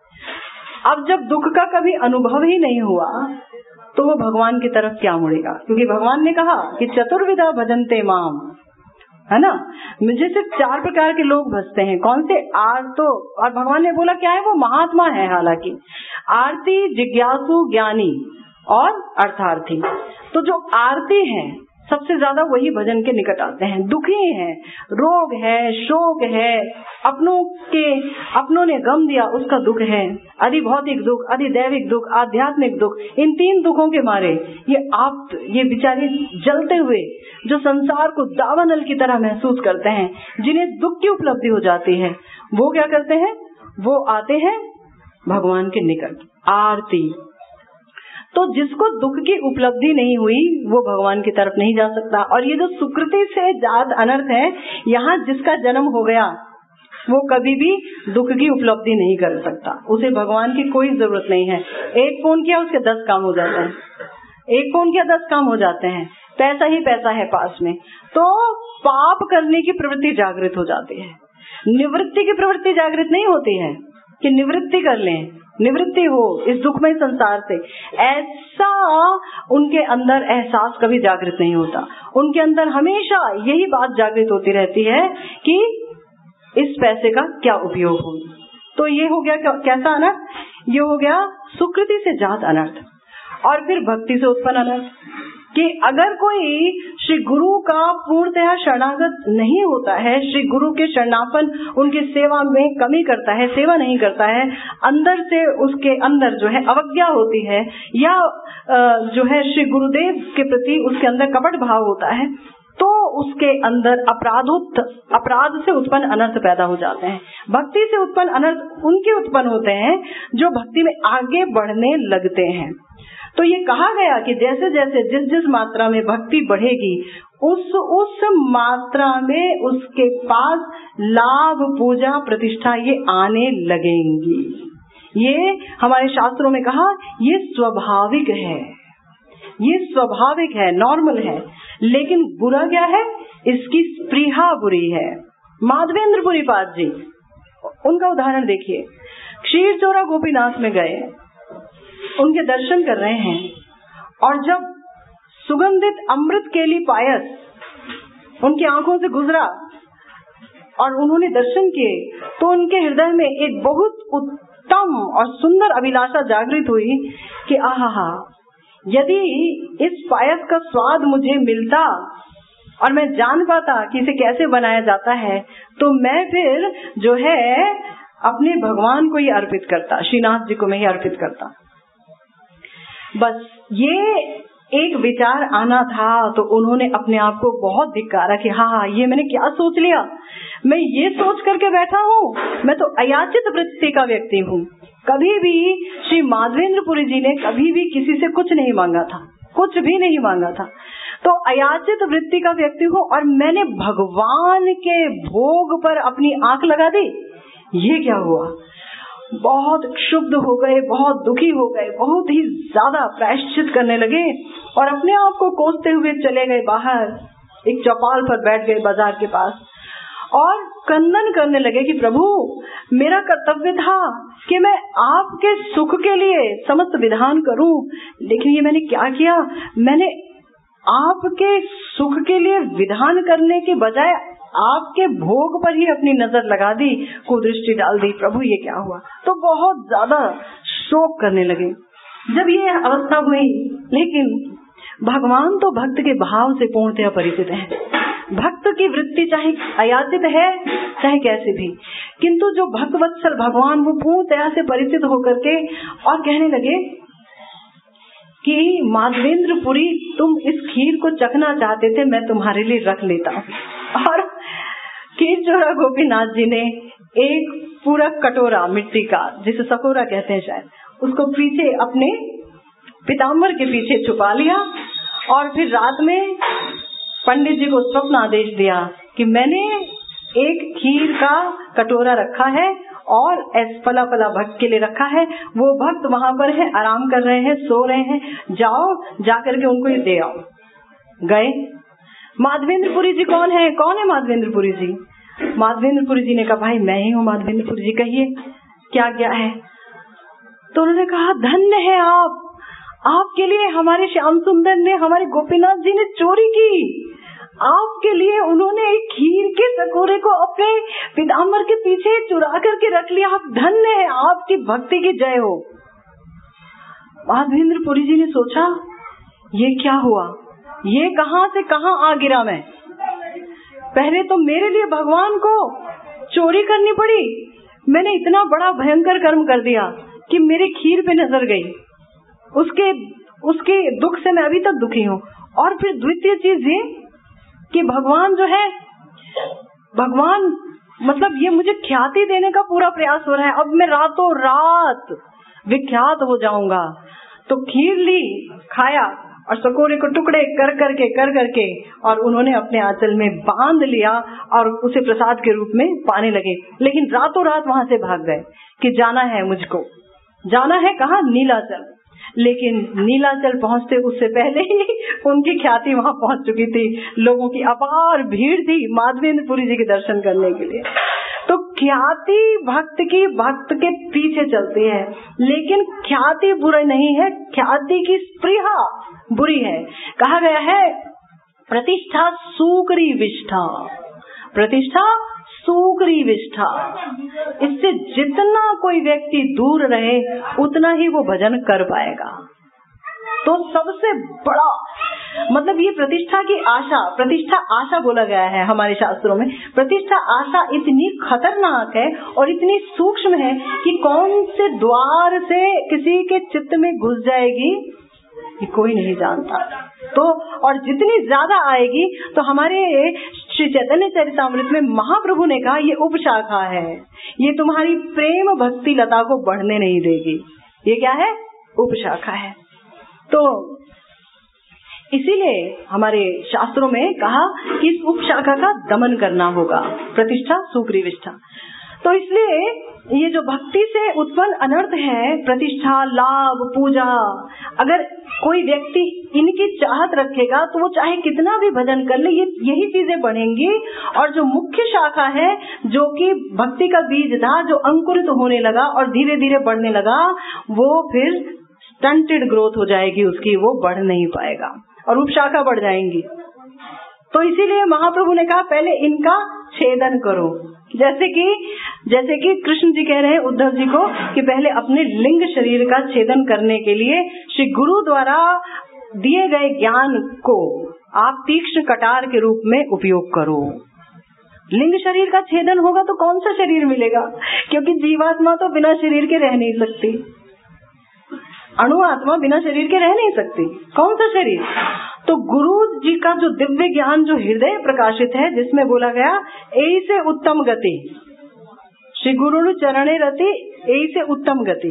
अब जब दुख का कभी अनुभव ही नहीं हुआ तो वो भगवान की तरफ क्या मुड़ेगा? क्योंकि भगवान ने कहा कि चतुर्विधा भजन्ते माम, है ना। मुझे सिर्फ चार प्रकार के लोग भजते हैं। कौन से? आर्तो, और भगवान ने बोला क्या है? वो महात्मा है। हालांकि आरती, जिज्ञासु, ज्ञानी और अर्थार्थी। तो जो आरती हैं, सबसे ज्यादा वही भजन के निकट आते हैं। दुखी हैं, रोग है, शोक है, अपनों के अपनों ने गम दिया उसका दुख है, अधि भौतिक दुख, अधि दैविक दुख, आध्यात्मिक दुख, इन तीन दुखों के मारे ये आप ये बेचारे जलते हुए जो संसार को दावानल की तरह महसूस करते हैं, जिन्हें दुख की उपलब्धि हो जाती है, वो क्या करते हैं? वो आते हैं भगवान के निकट, आरती। तो जिसको दुख की उपलब्धि नहीं हुई वो भगवान की तरफ नहीं जा सकता। और ये जो सुकृति से जात अनर्थ है, यहाँ जिसका जन्म हो गया वो कभी भी दुख की उपलब्धि नहीं कर सकता, उसे भगवान की कोई जरूरत नहीं है। एक फोन किया उसके दस काम हो जाते हैं, एक फोन किया दस काम हो जाते हैं, पैसा ही पैसा है पास में। तो पाप करने की प्रवृत्ति जागृत हो जाती है, निवृत्ति की प्रवृत्ति जागृत नहीं होती है कि निवृत्ति कर लें, निवृत्ति हो इस दुखमय संसार से, ऐसा उनके अंदर एहसास कभी जागृत नहीं होता। उनके अंदर हमेशा यही बात जागृत होती रहती है कि इस पैसे का क्या उपयोग हो। तो ये हो गया कैसा अनर्थ? ये हो गया सुकृति से जात अनर्थ। और फिर भक्ति से उत्पन्न अनर्थ कि अगर कोई श्री गुरु का पूर्णतः शरणागत नहीं होता है, श्री गुरु के शरणापन उनकी सेवा में कमी करता है, सेवा नहीं करता है, अंदर से उसके अंदर जो है अवज्ञा होती है, या जो है श्री गुरुदेव के प्रति उसके अंदर कपट भाव होता है, तो उसके अंदर अपराधोत्थ अपराध से उत्पन्न अनर्थ पैदा हो जाते हैं। भक्ति से उत्पन्न अनर्थ उनके उत्पन्न होते हैं जो भक्ति में आगे बढ़ने लगते हैं। तो ये कहा गया कि जैसे जैसे जिस जिस मात्रा में भक्ति बढ़ेगी उस उस मात्रा में उसके पास लाभ, पूजा, प्रतिष्ठा ये आने लगेंगी। ये हमारे शास्त्रों में कहा ये स्वाभाविक है, ये स्वाभाविक है, नॉर्मल है। लेकिन बुरा क्या है? इसकी स्पृहा बुरी है। माधवेंद्रपुरी पाद जी, उनका उदाहरण देखिए। क्षीर चोरा गोपीनाथ में गए, उनके दर्शन कर रहे हैं, और जब सुगंधित अमृत केली पायस उनकी आंखों से गुजरा और उन्होंने दर्शन किए, तो उनके हृदय में एक बहुत उत्तम और सुंदर अभिलाषा जागृत हुई कि आहा, यदि इस पायस का स्वाद मुझे मिलता और मैं जान पाता कि इसे कैसे बनाया जाता है, तो मैं फिर जो है अपने भगवान को ही अर्पित करता, श्रीनाथ जी को मैं ही अर्पित करता। बस ये एक विचार आना था, तो उन्होंने अपने आप को बहुत धिक्कारा कि हाँ हाँ ये मैंने क्या सोच लिया, मैं ये सोच करके बैठा हूँ, मैं तो अयाचित वृत्ति का व्यक्ति हूँ। कभी भी श्री माधवेंद्रपुरी जी ने कभी भी किसी से कुछ नहीं मांगा था, कुछ भी नहीं मांगा था। तो अयाचित वृत्ति का व्यक्ति हूँ और मैंने भगवान के भोग पर अपनी आंख लगा दी। ये क्या हुआ? बहुत क्षुब्ध हो गए, बहुत दुखी हो गए, बहुत ही ज्यादा प्रायश्चित करने लगे और अपने आप को कोसते हुए चले गए बाहर, एक चौपाल पर बैठ गए बाजार के पास और क्रंदन करने लगे कि प्रभु, मेरा कर्तव्य था कि मैं आपके सुख के लिए समस्त विधान करूं, लेकिन ये मैंने क्या किया? मैंने आपके सुख के लिए विधान करने के बजाय आपके भोग पर ही अपनी नजर लगा दी, कुदृष्टि डाल दी। प्रभु ये क्या हुआ? तो बहुत ज्यादा शोक करने लगे जब ये अवस्था हुई। लेकिन भगवान तो भक्त के भाव से पूर्णतः परिचित है। भक्त की वृत्ति चाहे अयाचित है चाहे कैसे भी, किंतु जो भक्त वत्सल भगवान वो पूर्णतः से परिचित होकर के और कहने लगे कि माधवेंद्रपुरी, तुम इस खीर को चखना चाहते थे, मैं तुम्हारे लिए रख लेता हूँ। और खीर चोरा गोपीनाथ जी ने एक पूरा कटोरा मिट्टी का, जिसे सकोरा कहते हैं शायद, उसको पीछे अपने पीताम्बर के पीछे छुपा लिया और फिर रात में पंडित जी को स्वप्न आदेश दिया कि मैंने एक खीर का कटोरा रखा है और फला फला भक्त के लिए रखा है, वो भक्त वहां पर है, आराम कर रहे हैं, सो रहे हैं, जाओ जाकर के उनको ये दे आओ। गए। माधवेंद्रपुरी जी कौन है? कौन है माधवेंद्रपुरी जी? माधवेंद्रपुरी जी ने कहा, भाई मैं ही हूँ माधवेंद्रपुरी जी, कहिए क्या क्या है? तो उन्होंने कहा, धन्य है आप, आपके लिए हमारे श्याम सुंदर ने, हमारे गोपीनाथ जी ने चोरी की। आपके लिए उन्होंने एक खीर के टकोरे को अपने पीताम्बर के पीछे चुरा करके रख लिया। आप धन्य है, आपकी भक्ति की जय हो। माधवेंद्रपुरी जी ने सोचा, ये क्या हुआ? ये कहां से कहां आ गिरा मैं। पहले तो मेरे लिए भगवान को चोरी करनी पड़ी, मैंने इतना बड़ा भयंकर कर्म कर दिया कि मेरे खीर पे नजर गई, उसके उसके दुख से मैं अभी तक दुखी हूँ। और फिर द्वितीय चीज ये कि भगवान जो है, भगवान मतलब ये मुझे ख्याति देने का पूरा प्रयास हो रहा है, अब मैं रातों रात विख्यात हो जाऊंगा। तो खीर ली, खाया और सकोरे को टुकड़े कर करके कर करके और उन्होंने अपने आंचल में बांध लिया और उसे प्रसाद के रूप में पाने लगे। लेकिन रातों रात वहां से भाग गए कि जाना है मुझको, जाना है कहाँ, नीलाचल। लेकिन नीलाचल पहुंचते उससे पहले ही उनकी ख्याति वहां पहुंच चुकी थी, लोगों की अपार भीड़ थी माधवेंद्रपुरी जी के दर्शन करने के लिए। तो ख्याति भक्त की भक्त के पीछे चलती है, लेकिन ख्याति बुरा नहीं है, ख्याति की स्पृहा बुरी है। कहा गया है प्रतिष्ठा सूकरी विष्ठा, प्रतिष्ठा सूकरी विष्ठा। इससे जितना कोई व्यक्ति दूर रहे उतना ही वो भजन कर पाएगा। तो सबसे बड़ा मतलब ये प्रतिष्ठा की आशा, प्रतिष्ठा आशा बोला गया है हमारे शास्त्रों में। प्रतिष्ठा आशा इतनी खतरनाक है और इतनी सूक्ष्म है कि कौन से द्वार से किसी के चित्त में घुस जाएगी ये कोई नहीं जानता। तो और जितनी ज्यादा आएगी तो हमारे श्री चैतन्य चरितामृत में महाप्रभु ने कहा ये उपशाखा है, ये तुम्हारी प्रेम भक्ति लता को बढ़ने नहीं देगी। ये क्या है? उपशाखा है। तो इसीलिए हमारे शास्त्रों में कहा कि इस उपशाखा का दमन करना होगा, प्रतिष्ठा सूकरी विष्ठा। तो इसलिए ये जो भक्ति से उत्पन्न अनर्थ है, प्रतिष्ठा, लाभ, पूजा, अगर कोई व्यक्ति इनकी चाहत रखेगा तो वो चाहे कितना भी भजन कर ले, ये यही चीजें बढ़ेंगी। और जो मुख्य शाखा है, जो कि भक्ति का बीज था, जो अंकुरित होने लगा और धीरे धीरे बढ़ने लगा, वो फिर स्टंटेड ग्रोथ हो जाएगी उसकी, वो बढ़ नहीं पाएगा और उपशाखा बढ़ जाएंगी। तो इसीलिए महाप्रभु ने कहा पहले इनका छेदन करो। जैसे कि जैसे कि कृष्ण जी कह रहे हैं उद्धव जी को कि पहले अपने लिंग शरीर का छेदन करने के लिए श्री गुरु द्वारा दिए गए ज्ञान को आप तीक्ष्ण कटार के रूप में उपयोग करो। लिंग शरीर का छेदन होगा तो कौन सा शरीर मिलेगा, क्योंकि जीवात्मा तो बिना शरीर के रह नहीं सकती, अणु आत्मा बिना शरीर के रह नहीं सकती, कौन सा शरीर। तो गुरु जी का जो दिव्य ज्ञान जो हृदय प्रकाशित है, जिसमें बोला गया ऐसे उत्तम गति, श्री गुरु चरणे रति ऐसे उत्तम गति।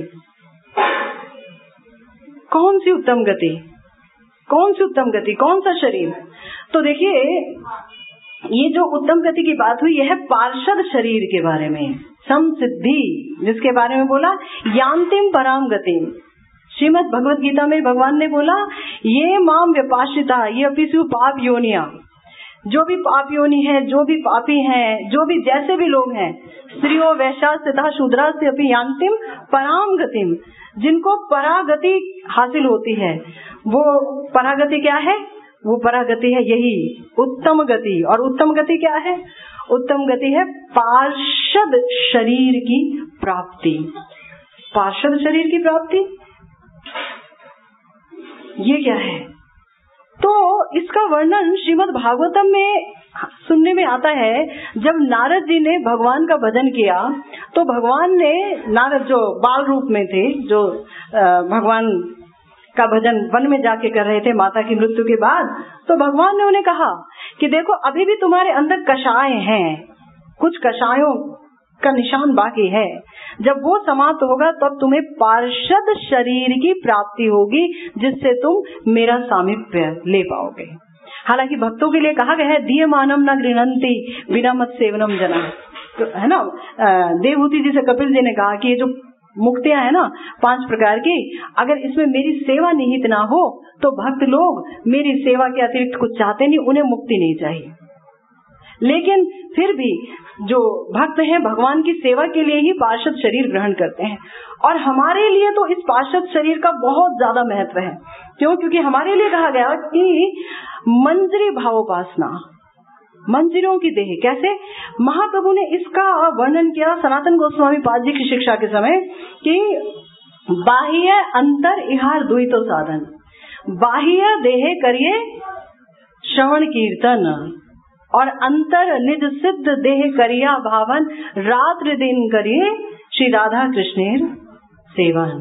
कौन सी उत्तम गति, कौन सी उत्तम गति, कौन सा शरीर। तो देखिए ये जो उत्तम गति की बात हुई, यह है पार्षद शरीर के बारे में, सम सिद्धि जिसके बारे में बोला, यांतिम पराम गति। श्रीमद् भगवत गीता में भगवान ने बोला ये माम व्यपाशिता ये अपिसु पाप योनिया, जो भी पाप योनि है, जो भी पापी हैं, जो भी जैसे भी लोग हैं, स्त्रियों वैश्या तथा शूद्रा से अपनी यांतिम पराम गतिम, जिनको परागति हासिल होती है, वो परागति क्या है? वो परागति है यही उत्तम गति। और उत्तम गति क्या है? उत्तम गति है पार्षद शरीर की प्राप्ति। पार्षद शरीर की प्राप्ति ये क्या है? तो इसका वर्णन श्रीमद् भागवतम में सुनने में आता है। जब नारद जी ने भगवान का भजन किया तो भगवान ने, नारद जो बाल रूप में थे, जो भगवान का भजन वन में जाके कर रहे थे माता की मृत्यु के बाद, तो भगवान ने उन्हें कहा कि देखो अभी भी तुम्हारे अंदर कषाय हैं, कुछ कषायों का निशान बाकी है, जब वो समाप्त होगा तब तुम्हें पार्षद शरीर की प्राप्ति होगी, जिससे तुम मेरा सामीप्य ले पाओगे। हालांकि भक्तों के लिए कहा गया है दीयमानम न गृह्णन्ति बिना मत सेवनम जना, तो है ना, देवहूति जी से कपिल जी ने कहा कि ये जो मुक्तियां है ना पांच प्रकार की, अगर इसमें मेरी सेवा निहित ना हो तो भक्त लोग मेरी सेवा के अतिरिक्त कुछ चाहते नहीं, उन्हें मुक्ति नहीं चाहिए। लेकिन फिर भी जो भक्त हैं भगवान की सेवा के लिए ही पार्षद शरीर ग्रहण करते हैं। और हमारे लिए तो इस पार्षद शरीर का बहुत ज्यादा महत्व है। क्यों? क्योंकि हमारे लिए कहा गया कि मंजरी भावोपासना, मंजरियों की देह। कैसे? महाप्रभु ने इसका वर्णन किया सनातन गोस्वामी पाद जी की शिक्षा के समय कि बाह्य अंतर इहार दुई तो साधन, बाह्य देह करिए श्रवण कीर्तन और अंतर निज सिद्ध देह करिया भावन, रात्रि दिन करिए श्री राधा कृष्णेर सेवन।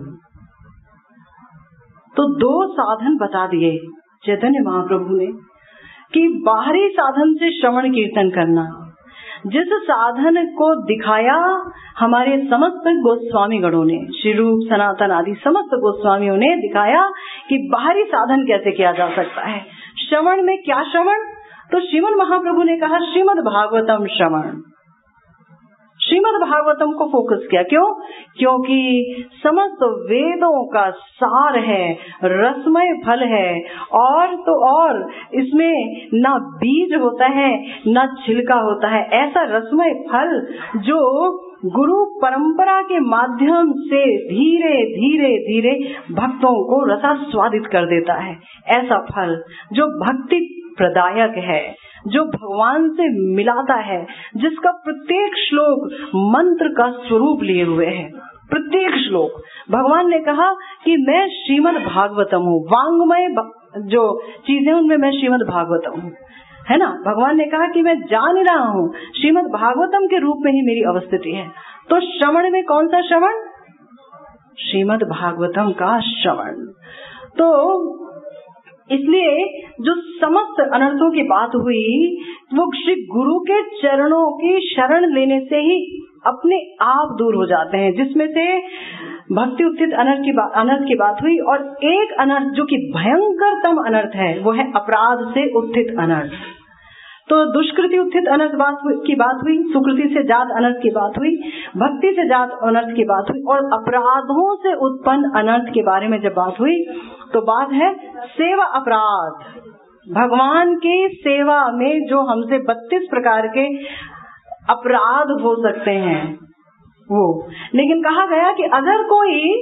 तो दो साधन बता दिए चैतन्य महाप्रभु ने कि बाहरी साधन से श्रवण कीर्तन करना, जिस साधन को दिखाया हमारे समस्त गोस्वामी गणों ने, श्री रूप सनातन आदि समस्त गोस्वामियों ने दिखाया कि बाहरी साधन कैसे किया जा सकता है। श्रवण में क्या श्रवण? तो श्रीमद् महाप्रभु ने कहा श्रीमद् भागवतम श्रवण। श्रीमद् भागवतम को फोकस किया। क्यों? क्योंकि समस्त वेदों का सार है, रसमय फल है, और तो और इसमें ना बीज होता है ना छिलका होता है। ऐसा रसमय फल जो गुरु परंपरा के माध्यम से धीरे धीरे धीरे भक्तों को रसास्वादित कर देता है। ऐसा फल जो भक्ति प्रदायक है, जो भगवान से मिलाता है, जिसका प्रत्येक श्लोक मंत्र का स्वरूप लिए हुए है। प्रत्येक श्लोक भगवान ने कहा कि मैं श्रीमद् भागवतम हूँ, वांग्मय जो चीजें उनमें मैं श्रीमद् भागवतम हूँ, है ना। भगवान ने कहा कि मैं जान रहा हूँ श्रीमद् भागवतम के रूप में ही मेरी अवस्थिति है। तो श्रवण में कौन सा श्रवण? श्रीमद् भागवतम का श्रवण। तो इसलिए जो समस्त अनर्थों की बात हुई वो श्री गुरु के चरणों की शरण लेने से ही अपने आप दूर हो जाते हैं, जिसमें से भक्ति उत्थित अनर्थ की बात अनर्थ की बात हुई। और एक अनर्थ जो कि भयंकरतम अनर्थ है वो है अपराध से उत्थित अनर्थ। तो दुष्कृति उत्थित अनर्थ बात की बात हुई, सुकृति से जात अनर्थ की बात हुई, भक्ति से जात अनर्थ की बात हुई, और अपराधों से उत्पन्न अनर्थ के बारे में जब बात हुई तो बात है सेवा अपराध। भगवान की सेवा में जो हमसे बत्तीस प्रकार के अपराध हो सकते हैं वो, लेकिन कहा गया कि अगर कोई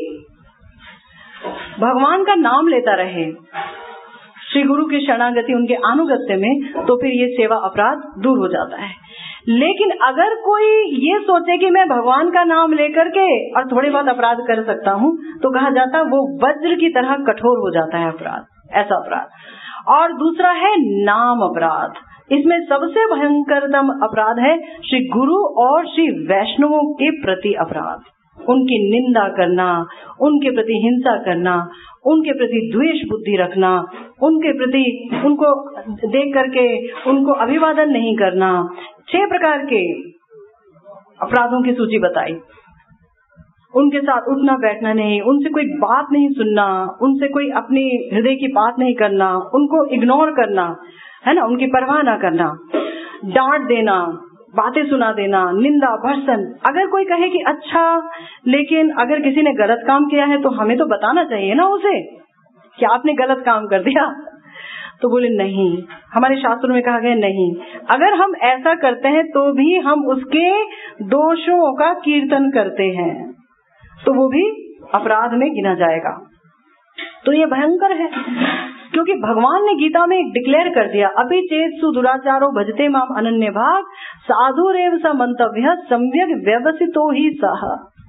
भगवान का नाम लेता रहे श्री गुरु की शरणागति उनके अनुगत्य में, तो फिर ये सेवा अपराध दूर हो जाता है। लेकिन अगर कोई ये सोचे कि मैं भगवान का नाम लेकर के और थोड़े बहुत अपराध कर सकता हूँ, तो कहा जाता है वो वज्र की तरह कठोर हो जाता है अपराध, ऐसा अपराध। और दूसरा है नाम अपराध। इसमें सबसे भयंकरतम अपराध है श्री गुरु और श्री वैष्णवों के प्रति अपराध, उनकी निंदा करना, उनके प्रति हिंसा करना, उनके प्रति द्वेष बुद्धि रखना, उनके प्रति उनको देख करके उनको अभिवादन नहीं करना। छह प्रकार के अपराधों की सूची बताई। उनके साथ उठना बैठना नहीं, उनसे कोई बात नहीं सुनना, उनसे कोई अपनी हृदय की बात नहीं करना, उनको इग्नोर करना, है ना, उनकी परवाह ना करना, डांट देना, बातें सुना देना, निंदा, भर्सन। अगर कोई कहे कि अच्छा, लेकिन अगर किसी ने गलत काम किया है तो हमें तो बताना चाहिए ना उसे कि आपने गलत काम कर दिया, तो बोले नहीं, हमारे शास्त्रों में कहा गया नहीं, अगर हम ऐसा करते हैं तो भी हम उसके दोषों का कीर्तन करते हैं तो वो भी अपराध में गिना जाएगा। तो ये भयंकर है, क्योंकि भगवान ने गीता में एक डिक्लेयर कर दिया, अभी चेत सुदुराचारो भजते माम अनन्य भाग साधुरेव स मंतव्य सम्यक व्यवसितो ही सह,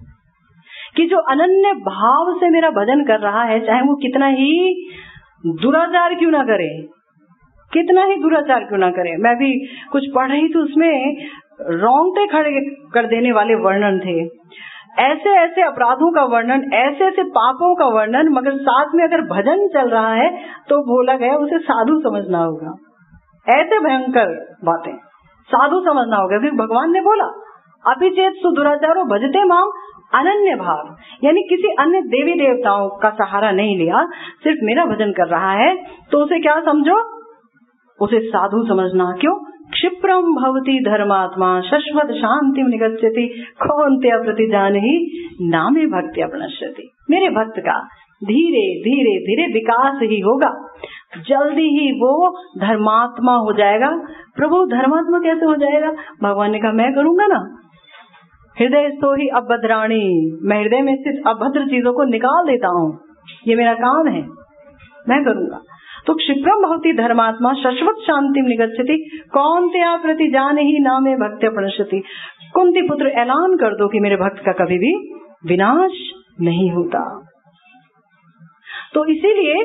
कि जो अनन्य भाव से मेरा भजन कर रहा है, चाहे वो कितना ही दुराचार क्यों ना करे, कितना ही दुराचार क्यों ना करे। मैं भी कुछ पढ़ रही थी, उसमें रोंगटे खड़े कर देने वाले वर्णन थे, ऐसे ऐसे अपराधों का वर्णन, ऐसे ऐसे पापों का वर्णन, मगर साथ में अगर भजन चल रहा है तो बोला गया उसे साधु समझना होगा। ऐसे भयंकर बातें साधु समझना होगा, क्योंकि भगवान ने बोला अभिचेत सुदुराचारो भजते माम अनन्य भाव, यानी किसी अन्य देवी देवताओं का सहारा नहीं लिया, सिर्फ मेरा भजन कर रहा है, तो उसे क्या समझो, उसे साधु समझना। क्यों? क्षिप्रम भवती धर्मात्मा शश्वत शांति निगच्छति कौन्तेय प्रतिजानहि नामे भक्त्या प्रणश्यति। मेरे भक्त का धीरे धीरे धीरे विकास ही होगा, जल्दी ही वो धर्मात्मा हो जाएगा। प्रभु धर्मात्मा कैसे हो जाएगा? भगवान ने कहा मैं करूंगा ना, हृदय तो ही अभद्राणी, मैं हृदय में स्थित अभद्र चीजों को निकाल देता हूँ, ये मेरा काम है, मैं करूंगा। तो क्षिप्रम भवती धर्मात्मा शश्वत शांति निगच्छति कौन्तेय प्रतिजानहि नामे भक्त्या प्रणश्यति। कुंती पुत्र ऐलान कर दो कि मेरे भक्त का कभी भी विनाश नहीं होता। तो इसीलिए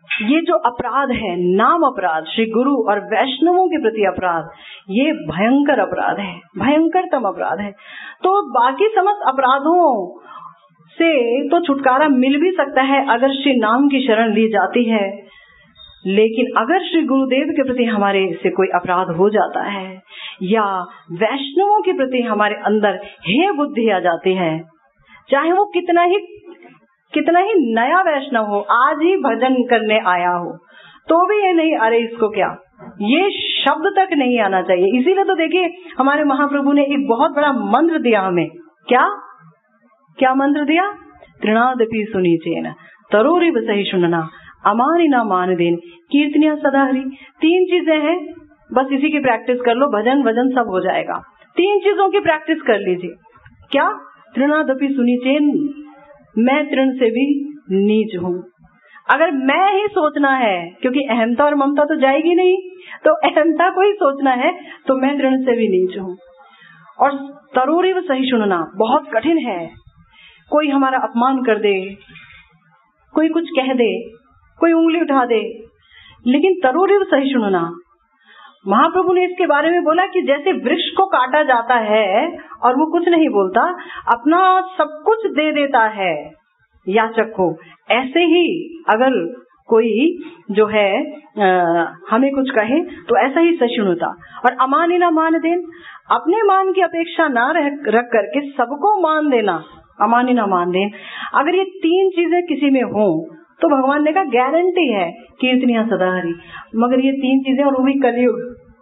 ये जो अपराध है, नाम अपराध, श्री गुरु और वैष्णवों के प्रति अपराध, ये भयंकर अपराध है, भयंकरतम अपराध है। तो बाकी समस्त अपराधों से तो छुटकारा मिल भी सकता है अगर श्री नाम की शरण ली जाती है, लेकिन अगर श्री गुरुदेव के प्रति हमारे से कोई अपराध हो जाता है या वैष्णवों के प्रति हमारे अंदर हे बुद्धि आ जाती है, चाहे वो कितना ही कितना ही नया वैष्णव हो, आज ही भजन करने आया हो, तो भी ये नहीं, अरे इसको क्या, ये शब्द तक नहीं आना चाहिए। इसीलिए तो देखिए हमारे महाप्रभु ने एक बहुत बड़ा मंत्र दिया हमें। क्या क्या मंत्र दिया? तृणादपि सुनीचेन तरोरिव सही सुनना अमानी ना मान देन कीर्तनिया सदा हरि। तीन चीजें हैं, बस इसी की प्रैक्टिस कर लो, भजन वजन सब हो जाएगा। तीन चीजों की प्रैक्टिस कर लीजिए। क्या? तृणादपि सुनीचेन, मैं तृण से भी नीच हूँ। अगर मैं ही सोचना है, क्योंकि अहमता और ममता तो जाएगी नहीं, तो अहमता को ही सोचना है, तो मैं तृण से भी नीच हूँ। और तरोरिव सही सुनना बहुत कठिन है। कोई हमारा अपमान कर दे, कोई कुछ कह दे, कोई उंगली उठा दे, लेकिन तरोरिव सही सुनना, महाप्रभु ने इसके बारे में बोला कि जैसे वृक्ष को काटा जाता है और वो कुछ नहीं बोलता, अपना सब कुछ दे देता है याचक को, ऐसे ही अगर कोई जो है आ, हमें कुछ कहे तो ऐसा ही सहिष्णुता। और अमानी ना मान देन, अपने मान की अपेक्षा ना रख करके सबको मान देना, अमानी ना मान देन। अगर ये तीन चीजें किसी में हो तो भगवान ने कहा गारंटी है कीर्तनिया सदा हरि। मगर ये तीन चीजें, और वो भी कलयुग,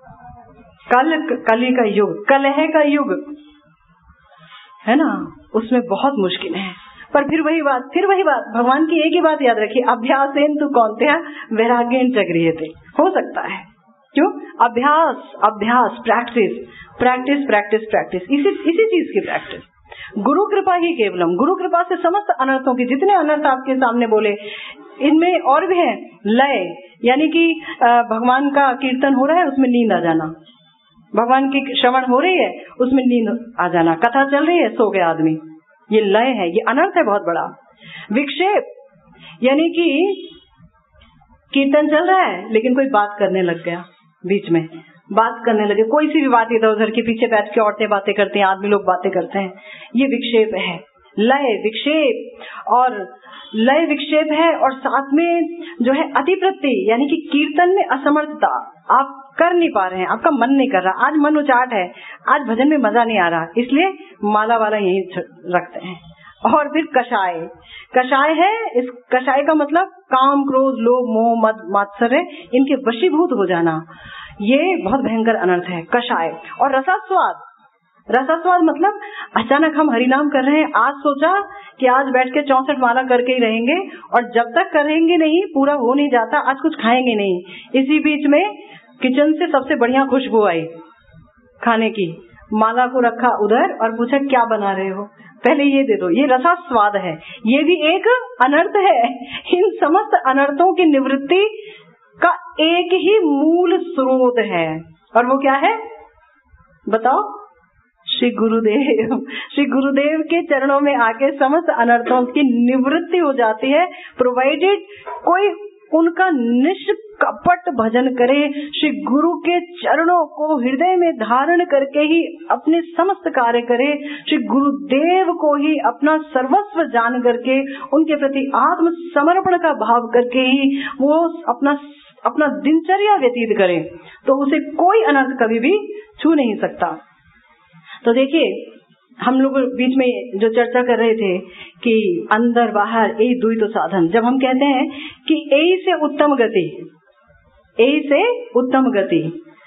कल कली का युग, कलह का युग है ना, उसमें बहुत मुश्किल है। पर फिर वही बात फिर वही बात भगवान की एक ही बात याद रखिए, अभ्यासेन तु कौन्तेय वैराग्येन च गृह्यते। हो सकता है, क्यों? अभ्यास अभ्यास प्रैक्टिस प्रैक्टिस प्रैक्टिस प्रैक्टिस इसी इसी चीज की प्रैक्टिस। गुरु कृपा ही केवलम, गुरु कृपा से समस्त अनर्थों की, जितने अनर्थ आपके सामने बोले, इनमें और भी है लय, यानी कि भगवान का कीर्तन हो रहा है उसमें नींद आ जाना, भगवान की श्रवण हो रही है उसमें नींद आ जाना, कथा चल रही है सो गया आदमी, ये लय है, ये अनर्थ है बहुत बड़ा। विक्षेप, यानी कि कीर्तन चल रहा है लेकिन कोई बात करने लग गया, बीच में बात करने लगे, कोई सी भी बात इधर उधर के पीछे बैठ के औरतें बातें करती हैं, आदमी लोग बातें करते हैं, ये विक्षेप है। लय विक्षेप, और लय विक्षेप है, और साथ में जो है अतिवृत्ति, यानी कि कीर्तन में असमर्थता, आप कर नहीं पा रहे हैं, आपका मन नहीं कर रहा, आज मन उचाट है, आज भजन में मजा नहीं आ रहा, इसलिए माला वाला यहीं रखते हैं। और फिर कषाय, कषाय है, इस कषाय का मतलब काम क्रोध लोभ मोह मद मात्सर्य, इनके वशीभूत हो जाना, ये बहुत भयंकर अनर्थ है, कषाय। और रसास्वाद, रसास्वाद मतलब अचानक हम हरिनाम कर रहे हैं, आज सोचा कि आज बैठ के चौसठ माला करके ही रहेंगे, और जब तक करेंगे नहीं, पूरा हो नहीं जाता, आज कुछ खाएंगे नहीं। इसी बीच में किचन से सबसे बढ़िया खुशबू आई खाने की, माला को रखा उधर और पूछा क्या बना रहे हो, पहले ये दे दो, ये रसास्वाद है, ये भी एक अनर्थ है। इन समस्त अनर्थों की निवृत्ति का एक ही मूल स्रोत है, और वो क्या है बताओ? श्री गुरुदेव। श्री गुरुदेव के चरणों में आके समस्त अनर्थों की निवृत्ति हो जाती है, प्रोवाइडेड कोई उनका निष्कपट भजन करे, श्री गुरु के चरणों को हृदय में धारण करके ही अपने समस्त कार्य करे, श्री गुरुदेव को ही अपना सर्वस्व जान करके उनके प्रति आत्म समर्पण का भाव करके ही वो अपना अपना दिनचर्या व्यतीत करे, तो उसे कोई अनर्थ कभी भी छू नहीं सकता। तो देखिए हम लोग बीच में जो चर्चा कर रहे थे कि अंदर बाहर यही दुई तो साधन, जब हम कहते हैं कि यही से उत्तम गति, यही से उत्तम गति,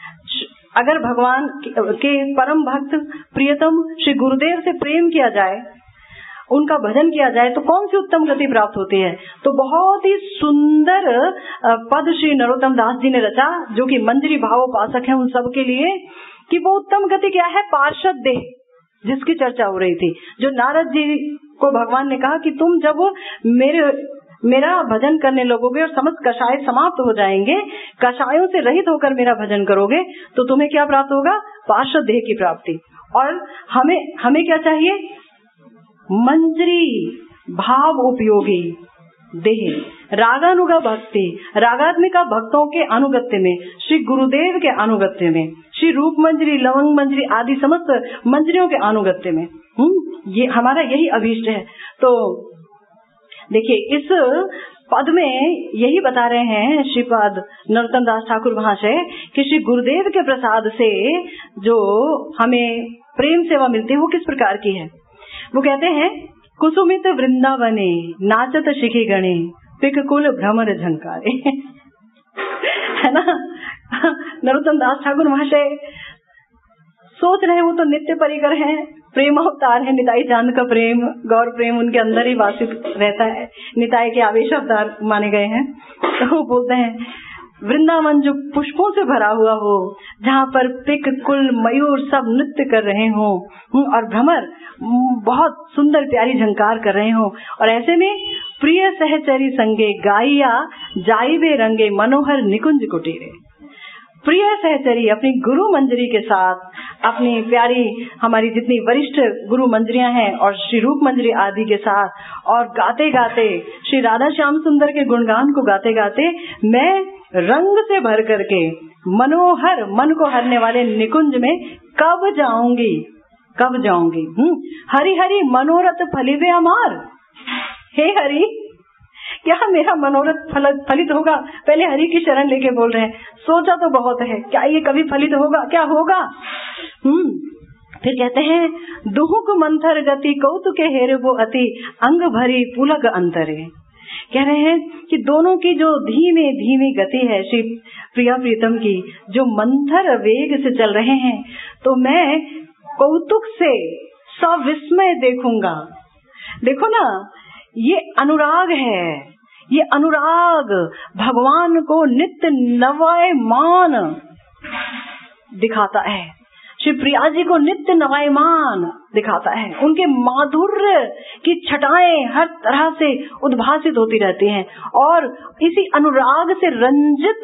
अगर भगवान के परम भक्त प्रियतम श्री गुरुदेव से प्रेम किया जाए, उनका भजन किया जाए, तो कौन सी उत्तम गति प्राप्त होती है? तो बहुत ही सुंदर पद श्री नरोत्तम दास जी ने रचा, जो कि मंजरी भावोपासक है उन सब के लिए, कि वो उत्तम गति क्या है? पार्षद देह, जिसकी चर्चा हो रही थी, जो नारद जी को भगवान ने कहा कि तुम जब मेरे मेरा भजन करने लगोगे और समस्त कषाय समाप्त हो जाएंगे, कषायों से रहित होकर मेरा भजन करोगे, तो तुम्हें क्या प्राप्त होगा? पार्षद देह की प्राप्ति। और हमें हमें क्या चाहिए? मंजरी भाव उपयोगी, देह रागानुगा भक्ति, रागात्मिका भक्तों के अनुगत्य में, श्री गुरुदेव के अनुगत्य में, श्री रूप मंजरी, लवंग मंजरी आदि समस्त मंजरियों के अनुगत्य में। हम्म ये हमारा यही अभीष्ट है। तो देखिए इस पद में यही बता रहे हैं श्रीपाद नरोत्तम दास ठाकुर महाशय कि श्री गुरुदेव के प्रसाद से जो हमें प्रेम सेवा मिलती है वो किस प्रकार की है। वो कहते हैं, कुसुमित वृंदावने नाचत शिखी गणे, पिक कुल भ्रमर झंकारे। है ना, नरोत्तम दास ठाकुर महाशय सोच रहे वो तो नित्य परिकर हैं, प्रेम अवतार है, निताई चांद का प्रेम, गौर प्रेम उनके अंदर ही वासित रहता है, निताई के आवेश अवतार माने गए हैं। तो वो बोलते हैं वृंदावन जो पुष्पों से भरा हुआ हो, जहाँ पर पिक कुल मयूर सब नृत्य कर रहे हो और भ्रमर बहुत सुंदर प्यारी झंकार कर रहे हो, और ऐसे में प्रिय सहचरी संगे गाइया जाइबे रंगे मनोहर निकुंज कुटीरे। प्रिय सहचरी अपनी गुरु मंजरी के साथ, अपनी प्यारी हमारी जितनी वरिष्ठ गुरु मंजरियां हैं और श्री रूप मंजरी आदि के साथ, और गाते गाते श्री राधा श्याम सुंदर के गुणगान को गाते गाते मैं रंग से भर करके मनोहर मन को हरने वाले निकुंज में कब जाऊंगी, कब जाऊंगी। हम्म हरि हरि मनोरथ फलिवे अमार। हे हरि, क्या मेरा मनोरथ फल, फलित होगा? पहले हरि की शरण लेके बोल रहे हैं, सोचा तो बहुत है, क्या ये कभी फलित होगा? क्या होगा? हम्म फिर कहते हैं, दुहुक मंथर गति कौतुके हेरे वो अति अंग भरी पुलक अंतरे। कह रहे हैं कि दोनों की जो धीमे धीमी गति है श्री प्रिया प्रीतम की, जो मंथर वेग से चल रहे हैं, तो मैं कौतुक से सविस्मय देखूंगा। देखो ना, ये अनुराग है, ये अनुराग भगवान को नित्य नवायमान दिखाता है, श्री प्रिया जी को नित्य नवायमान दिखाता है। उनके माधुर्य की छटाएं हर तरह से उद्भासित होती रहती हैं, और इसी अनुराग से रंजित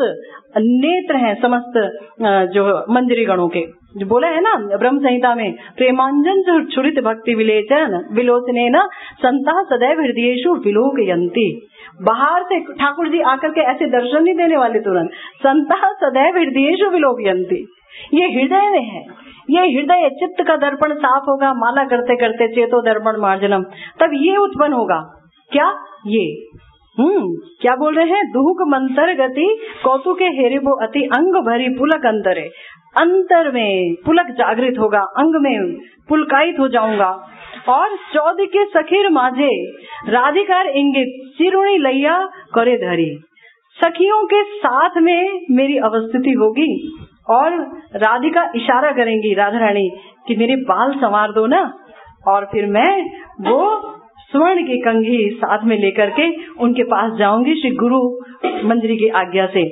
नेत्र हैं समस्त जो मंजरी गणों के। जो बोला है ना ब्रह्म संहिता में, प्रेमांजन छुरित भक्ति विलेचन विलोचने न संता सदैव हृदयेषु विलोकयन्ति। बाहर से ठाकुर जी आकर के ऐसे दर्शन नहीं देने वाले तुरंत, संता सदैव हृदयेषु विलोकयन्ति। ये हृदय में है, ये हृदय चित्त का दर्पण साफ होगा, माला करते करते चेतो दर्पण मार्जनम, तब ये उत्पन्न होगा। क्या ये हम्म क्या बोल रहे हैं? दुहुक मंतर गति कौतुके हेरिबो अति अंग भरी पुलक अंतरे। अंतर में पुलक जागृत होगा, अंग में पुलकायित हो जाऊंगा। और चौदह के सखीर माझे राधिकार इंगित चिरुणी लैया करे धरी। सखियों के साथ में मेरी अवस्थिति होगी और राधिका इशारा करेंगी, राधा रानी, कि मेरे बाल संवार दो ना, और फिर मैं वो स्वर्ण की कंघी साथ में लेकर के उनके पास जाऊंगी श्री गुरु मंजरी की आज्ञा से।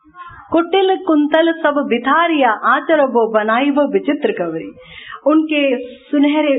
कुटिल कुंतल सब बिथारिया आचर वो बनाई वो विचित्र कवरी। उनके सुनहरे,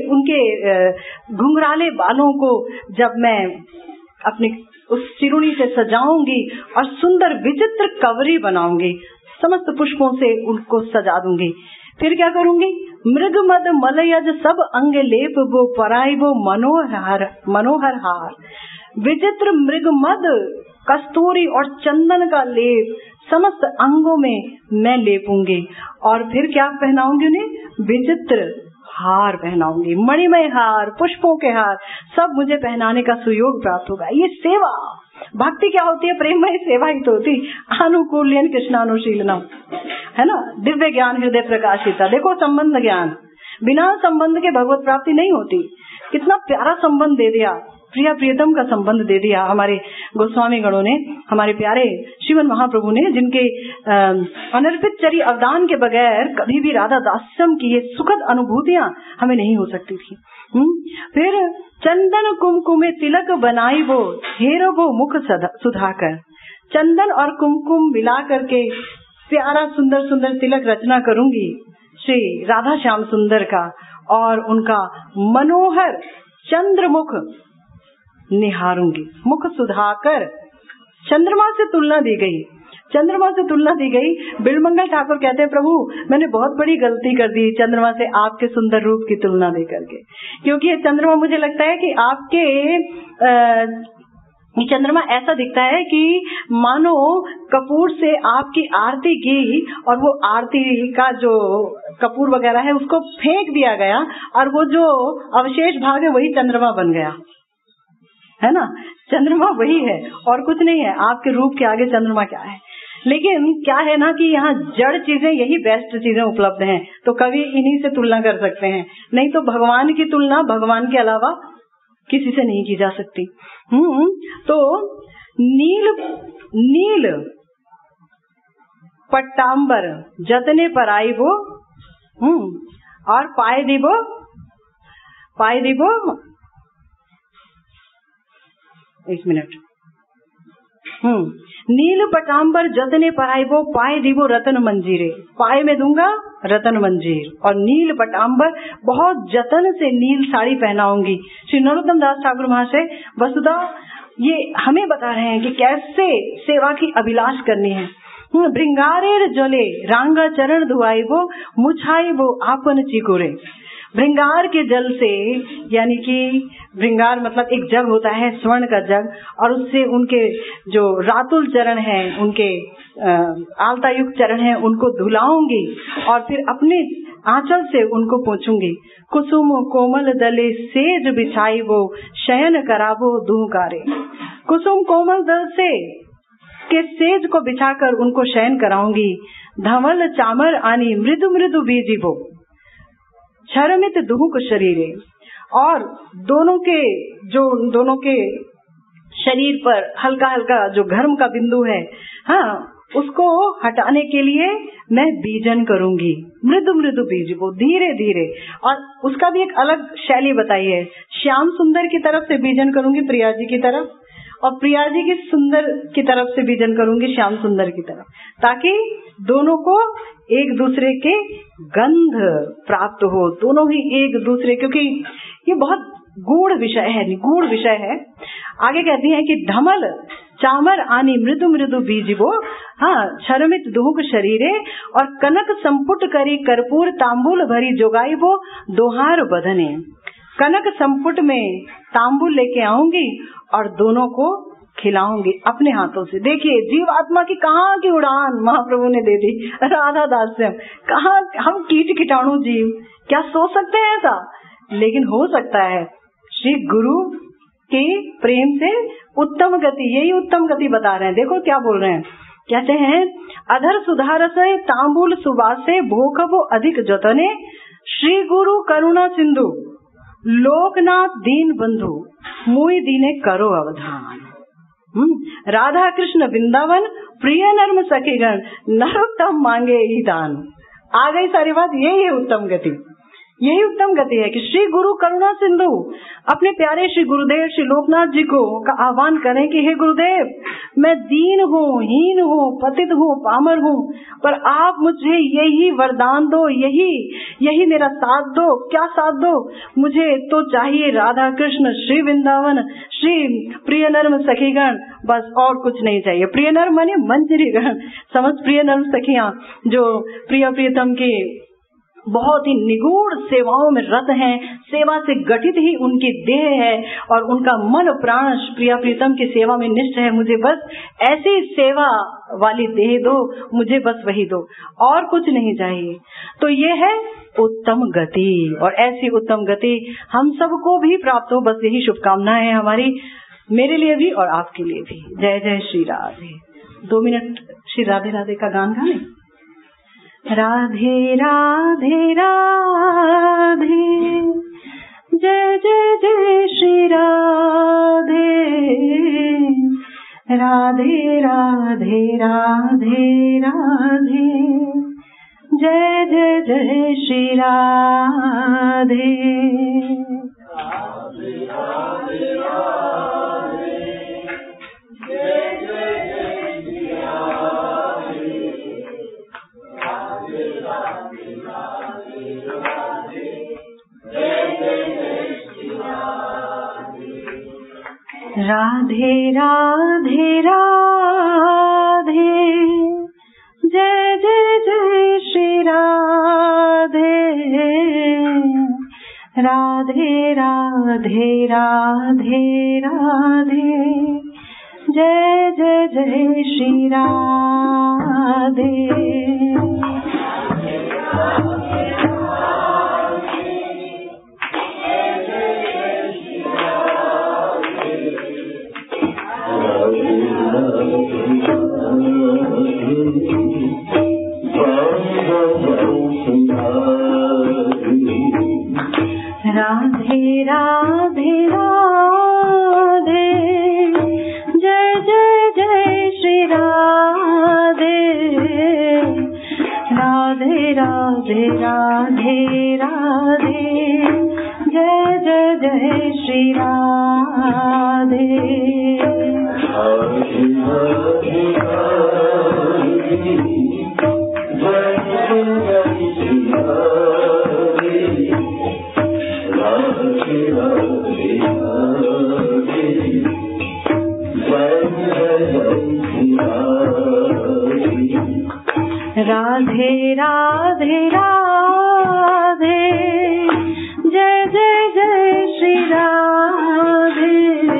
उनके घुंघराले बालों को जब मैं अपनी उस चिरुणी से सजाऊंगी और सुंदर विचित्र कवरी बनाऊंगी, समस्त पुष्पों से उनको सजा दूंगी। फिर क्या करूंगी? मृग मद मलयज सब अंग लेप वो पराई वो मनोहर मनोहर हार। विचित्र मृग मद कस्तूरी और चंदन का लेप समस्त अंगों में मैं लेपूंगी, और फिर क्या पहनाऊंगी उन्हें? विचित्र हार पहनाऊंगी, मणिमय हार, पुष्पों के हार, सब मुझे पहनाने का सुयोग प्राप्त होगा। ये सेवा भक्ति क्या होती है? प्रेममय सेवा ही तो होती। अनुकूल्यन कृष्णानुशीलनम, है ना, दिव्य ज्ञान हृदय प्रकाशिता। देखो संबंध ज्ञान, बिना संबंध के भगवत प्राप्ति नहीं होती। कितना प्यारा संबंध दे दिया, प्रिया प्रियतम का संबंध दे दिया हमारे गोस्वामी गणों ने, हमारे प्यारे श्रीमन महाप्रभु ने, जिनके अनर्पित चरी अवदान के बगैर कभी भी राधा दास्यम की ये सुखद अनुभूतियां हमें नहीं हो सकती थी। हुँ? फिर चंदन कुमकुमे तिलक बनाई वो हेरो वो मुख सुधाकर। चंदन और कुमकुम मिला करके प्यारा सुंदर सुंदर तिलक रचना करूंगी श्री राधा श्याम सुंदर का, और उनका मनोहर चंद्रमुख निहारूंगी। मुख सुधाकर, चंद्रमा से तुलना दी गई, चंद्रमा से तुलना दी गई। बिलमंगल ठाकुर कहते हैं, प्रभु मैंने बहुत बड़ी गलती कर दी चंद्रमा से आपके सुंदर रूप की तुलना दे करके, क्योंकि ये चंद्रमा मुझे लगता है कि आपके आ, ये चंद्रमा ऐसा दिखता है कि मानो कपूर से आपकी आरती की और वो आरती का जो कपूर वगैरह है उसको फेंक दिया गया और वो जो अवशेष भाग है वही चंद्रमा बन गया, है ना। चंद्रमा वही है और कुछ नहीं है, आपके रूप के आगे चंद्रमा क्या है। लेकिन क्या है ना कि यहाँ जड़ चीजें यही बेस्ट चीजें उपलब्ध हैं, तो कवि इन्हीं से तुलना कर सकते हैं, नहीं तो भगवान की तुलना भगवान के अलावा किसी से नहीं की जा सकती। हम्म तो नील नील पट्टाम्बर जतने पर आई वो, हम्म और पाए दीबो पाए दीबो एक मिनट हम्म नील पटाम्बर जतने पराइबो पाए दीबो रतन मंजीरे, पाए में दूंगा रतन मंजीर और नील पटाम्बर बहुत जतन से नील साड़ी पहनाऊंगी। श्री नरोत्तम दास ठाकुर महाशय वसुधा ये हमें बता रहे हैं कि कैसे सेवा की अभिलाष करनी है। भृंगारेर जले रांगा चरण धुआइबो मुछाइबो आपन चिकोरे, भृंगार के जल से, यानी कि भृंगार मतलब एक जग होता है स्वर्ण का जग, और उससे उनके जो रातुल चरण हैं, उनके आलतायुक्त चरण हैं, उनको धुलाऊंगी और फिर अपने आंचल से उनको पोंछूंगी। कुसुम कोमल दले सेज बिछाई वो शयन कराबो दूकारे, कुसुम कोमल दल से के सेज को बिछाकर उनको शयन कराऊंगी। धवल चामर आनी मृदु मृदु बीजिबो क्षरमित दुहुक शरीरे, और दोनों के जो दोनों के शरीर पर हल्का हल्का जो घर्म का बिंदु है, हाँ उसको हटाने के लिए मैं बीजन करूंगी। मृदु मृदु बीज वो धीरे धीरे, और उसका भी एक अलग शैली बताई है। श्याम सुंदर की तरफ से बीजन करूंगी प्रिया जी की तरफ, और प्रिया जी की सुंदर की तरफ से बीजन करूंगी श्याम सुंदर की तरफ, ताकि दोनों को एक दूसरे के गंध प्राप्त हो, दोनों ही एक दूसरे, क्योंकि ये बहुत गूढ़ विषय है, निगूढ़ विषय है। आगे कहती हैं कि धमल चामर आनी मृदु मृदु बीजिबो, हाँ शर्मित दुहुक शरीरे, और कनक संपुट करी कर्पूर तांबुल भरी जोगाइबो दोहार बधने, कनक संपुट में तांबुल लेके आऊंगी और दोनों को खिलाऊंगी अपने हाथों से। देखिए जीवात्मा की कहाँ की उड़ान महाप्रभु ने दे दी, राधा दास्यम, कहाँ हम कीट कीटाणु जीव क्या सोच सकते हैं ऐसा, लेकिन हो सकता है। श्री गुरु के प्रेम से उत्तम गति, यही उत्तम गति बता रहे हैं। देखो क्या बोल रहे हैं, कहते हैं अधर सुधार से तांबुल सुबासे भोखबो अधिक जतने, श्री गुरु करुणा सिंधु लोकनाथ दीन बंधु मुई दीने करो अवधान। हम्म राधा कृष्ण वृंदावन प्रिय नर्म सखीगण नरोत्तम मांगे ही दान। आ गई सारी बात, यही है उत्तम गति, यही उत्तम गति है कि श्री गुरु करुणा सिंधु अपने प्यारे श्री गुरुदेव श्री लोकनाथ जी को का आह्वान करें कि हे गुरुदेव, मैं दीन हूँ, हीन हूँ, पतित हूँ, पामर हूँ, पर आप मुझे यही वरदान दो, यही यही मेरा साथ दो। क्या साथ दो? मुझे तो चाहिए राधा कृष्ण श्री वृंदावन श्री प्रिय नर्म सखीगण, बस और कुछ नहीं चाहिए। प्रिय नर्म माने मंजरीगण, समझ प्रिय नर्म सखियां जो प्रिय प्रियतम के बहुत ही निगूढ़ सेवाओं में रत हैं, सेवा से गठित ही उनकी देह है और उनका मन प्राण प्रिया प्रीतम की सेवा में निष्ठ है। मुझे बस ऐसी सेवा वाली देह दो, मुझे बस वही दो, और कुछ नहीं चाहिए। तो ये है उत्तम गति, और ऐसी उत्तम गति हम सबको भी प्राप्त हो, बस यही शुभकामनाएं है हमारी, मेरे लिए भी और आपके लिए भी। जय जय श्री राधे। दो मिनट श्री राधे राधे का गान गाने। राधे राधे राधे जय जय जय श्री राधे, राधे राधे राधे राधे जय जय जय श्री राधे। राधे राधे राधे जय जय जय श्री राधे, राधे राधे राधे राधे जय जय जय श्री राधे। राधे राधे राधे जय जय जय श्री राधे, राधे राधे राधे राधे जय जय जय श्री राधे। राधे राधे राधे जय जय जय श्री राधे। राधे राधे राधे राधे जय जय जय श्री राधे। राधे राधे राधे जय जय जय श्री राधे।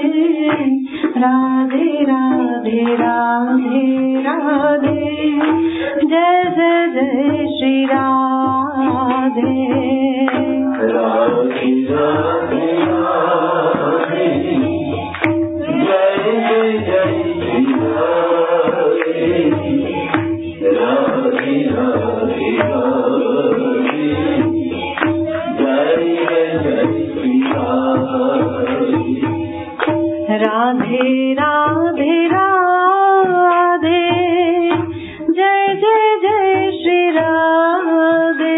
राधे राधे राधे राधे जय जय जय श्री राधे। राधे राधे राधे जय जय जय श्री राधे। राधे राधे राधे जय जय जय श्री राधे। राधे राधे राधे जय जय जय श्री राधे।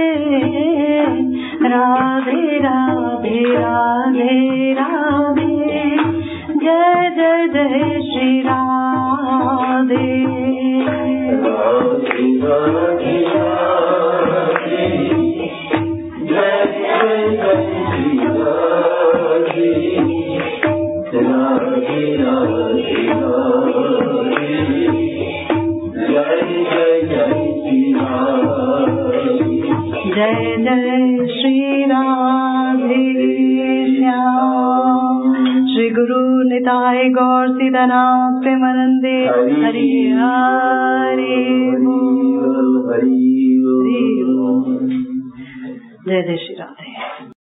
राधे राधे राधे राधे जय जय जय श्री राधे। राधे राधे राधे जय जय जय श्री राधे। राधे राधे राधे जय जय जय श्री राधे। जय जय श्री राधे श्याम। श्री गुरु निताय गौर सीतानाथ प्रेमानंदे हरि हरि बोल। हरि बोल। जय जय श्री राधे।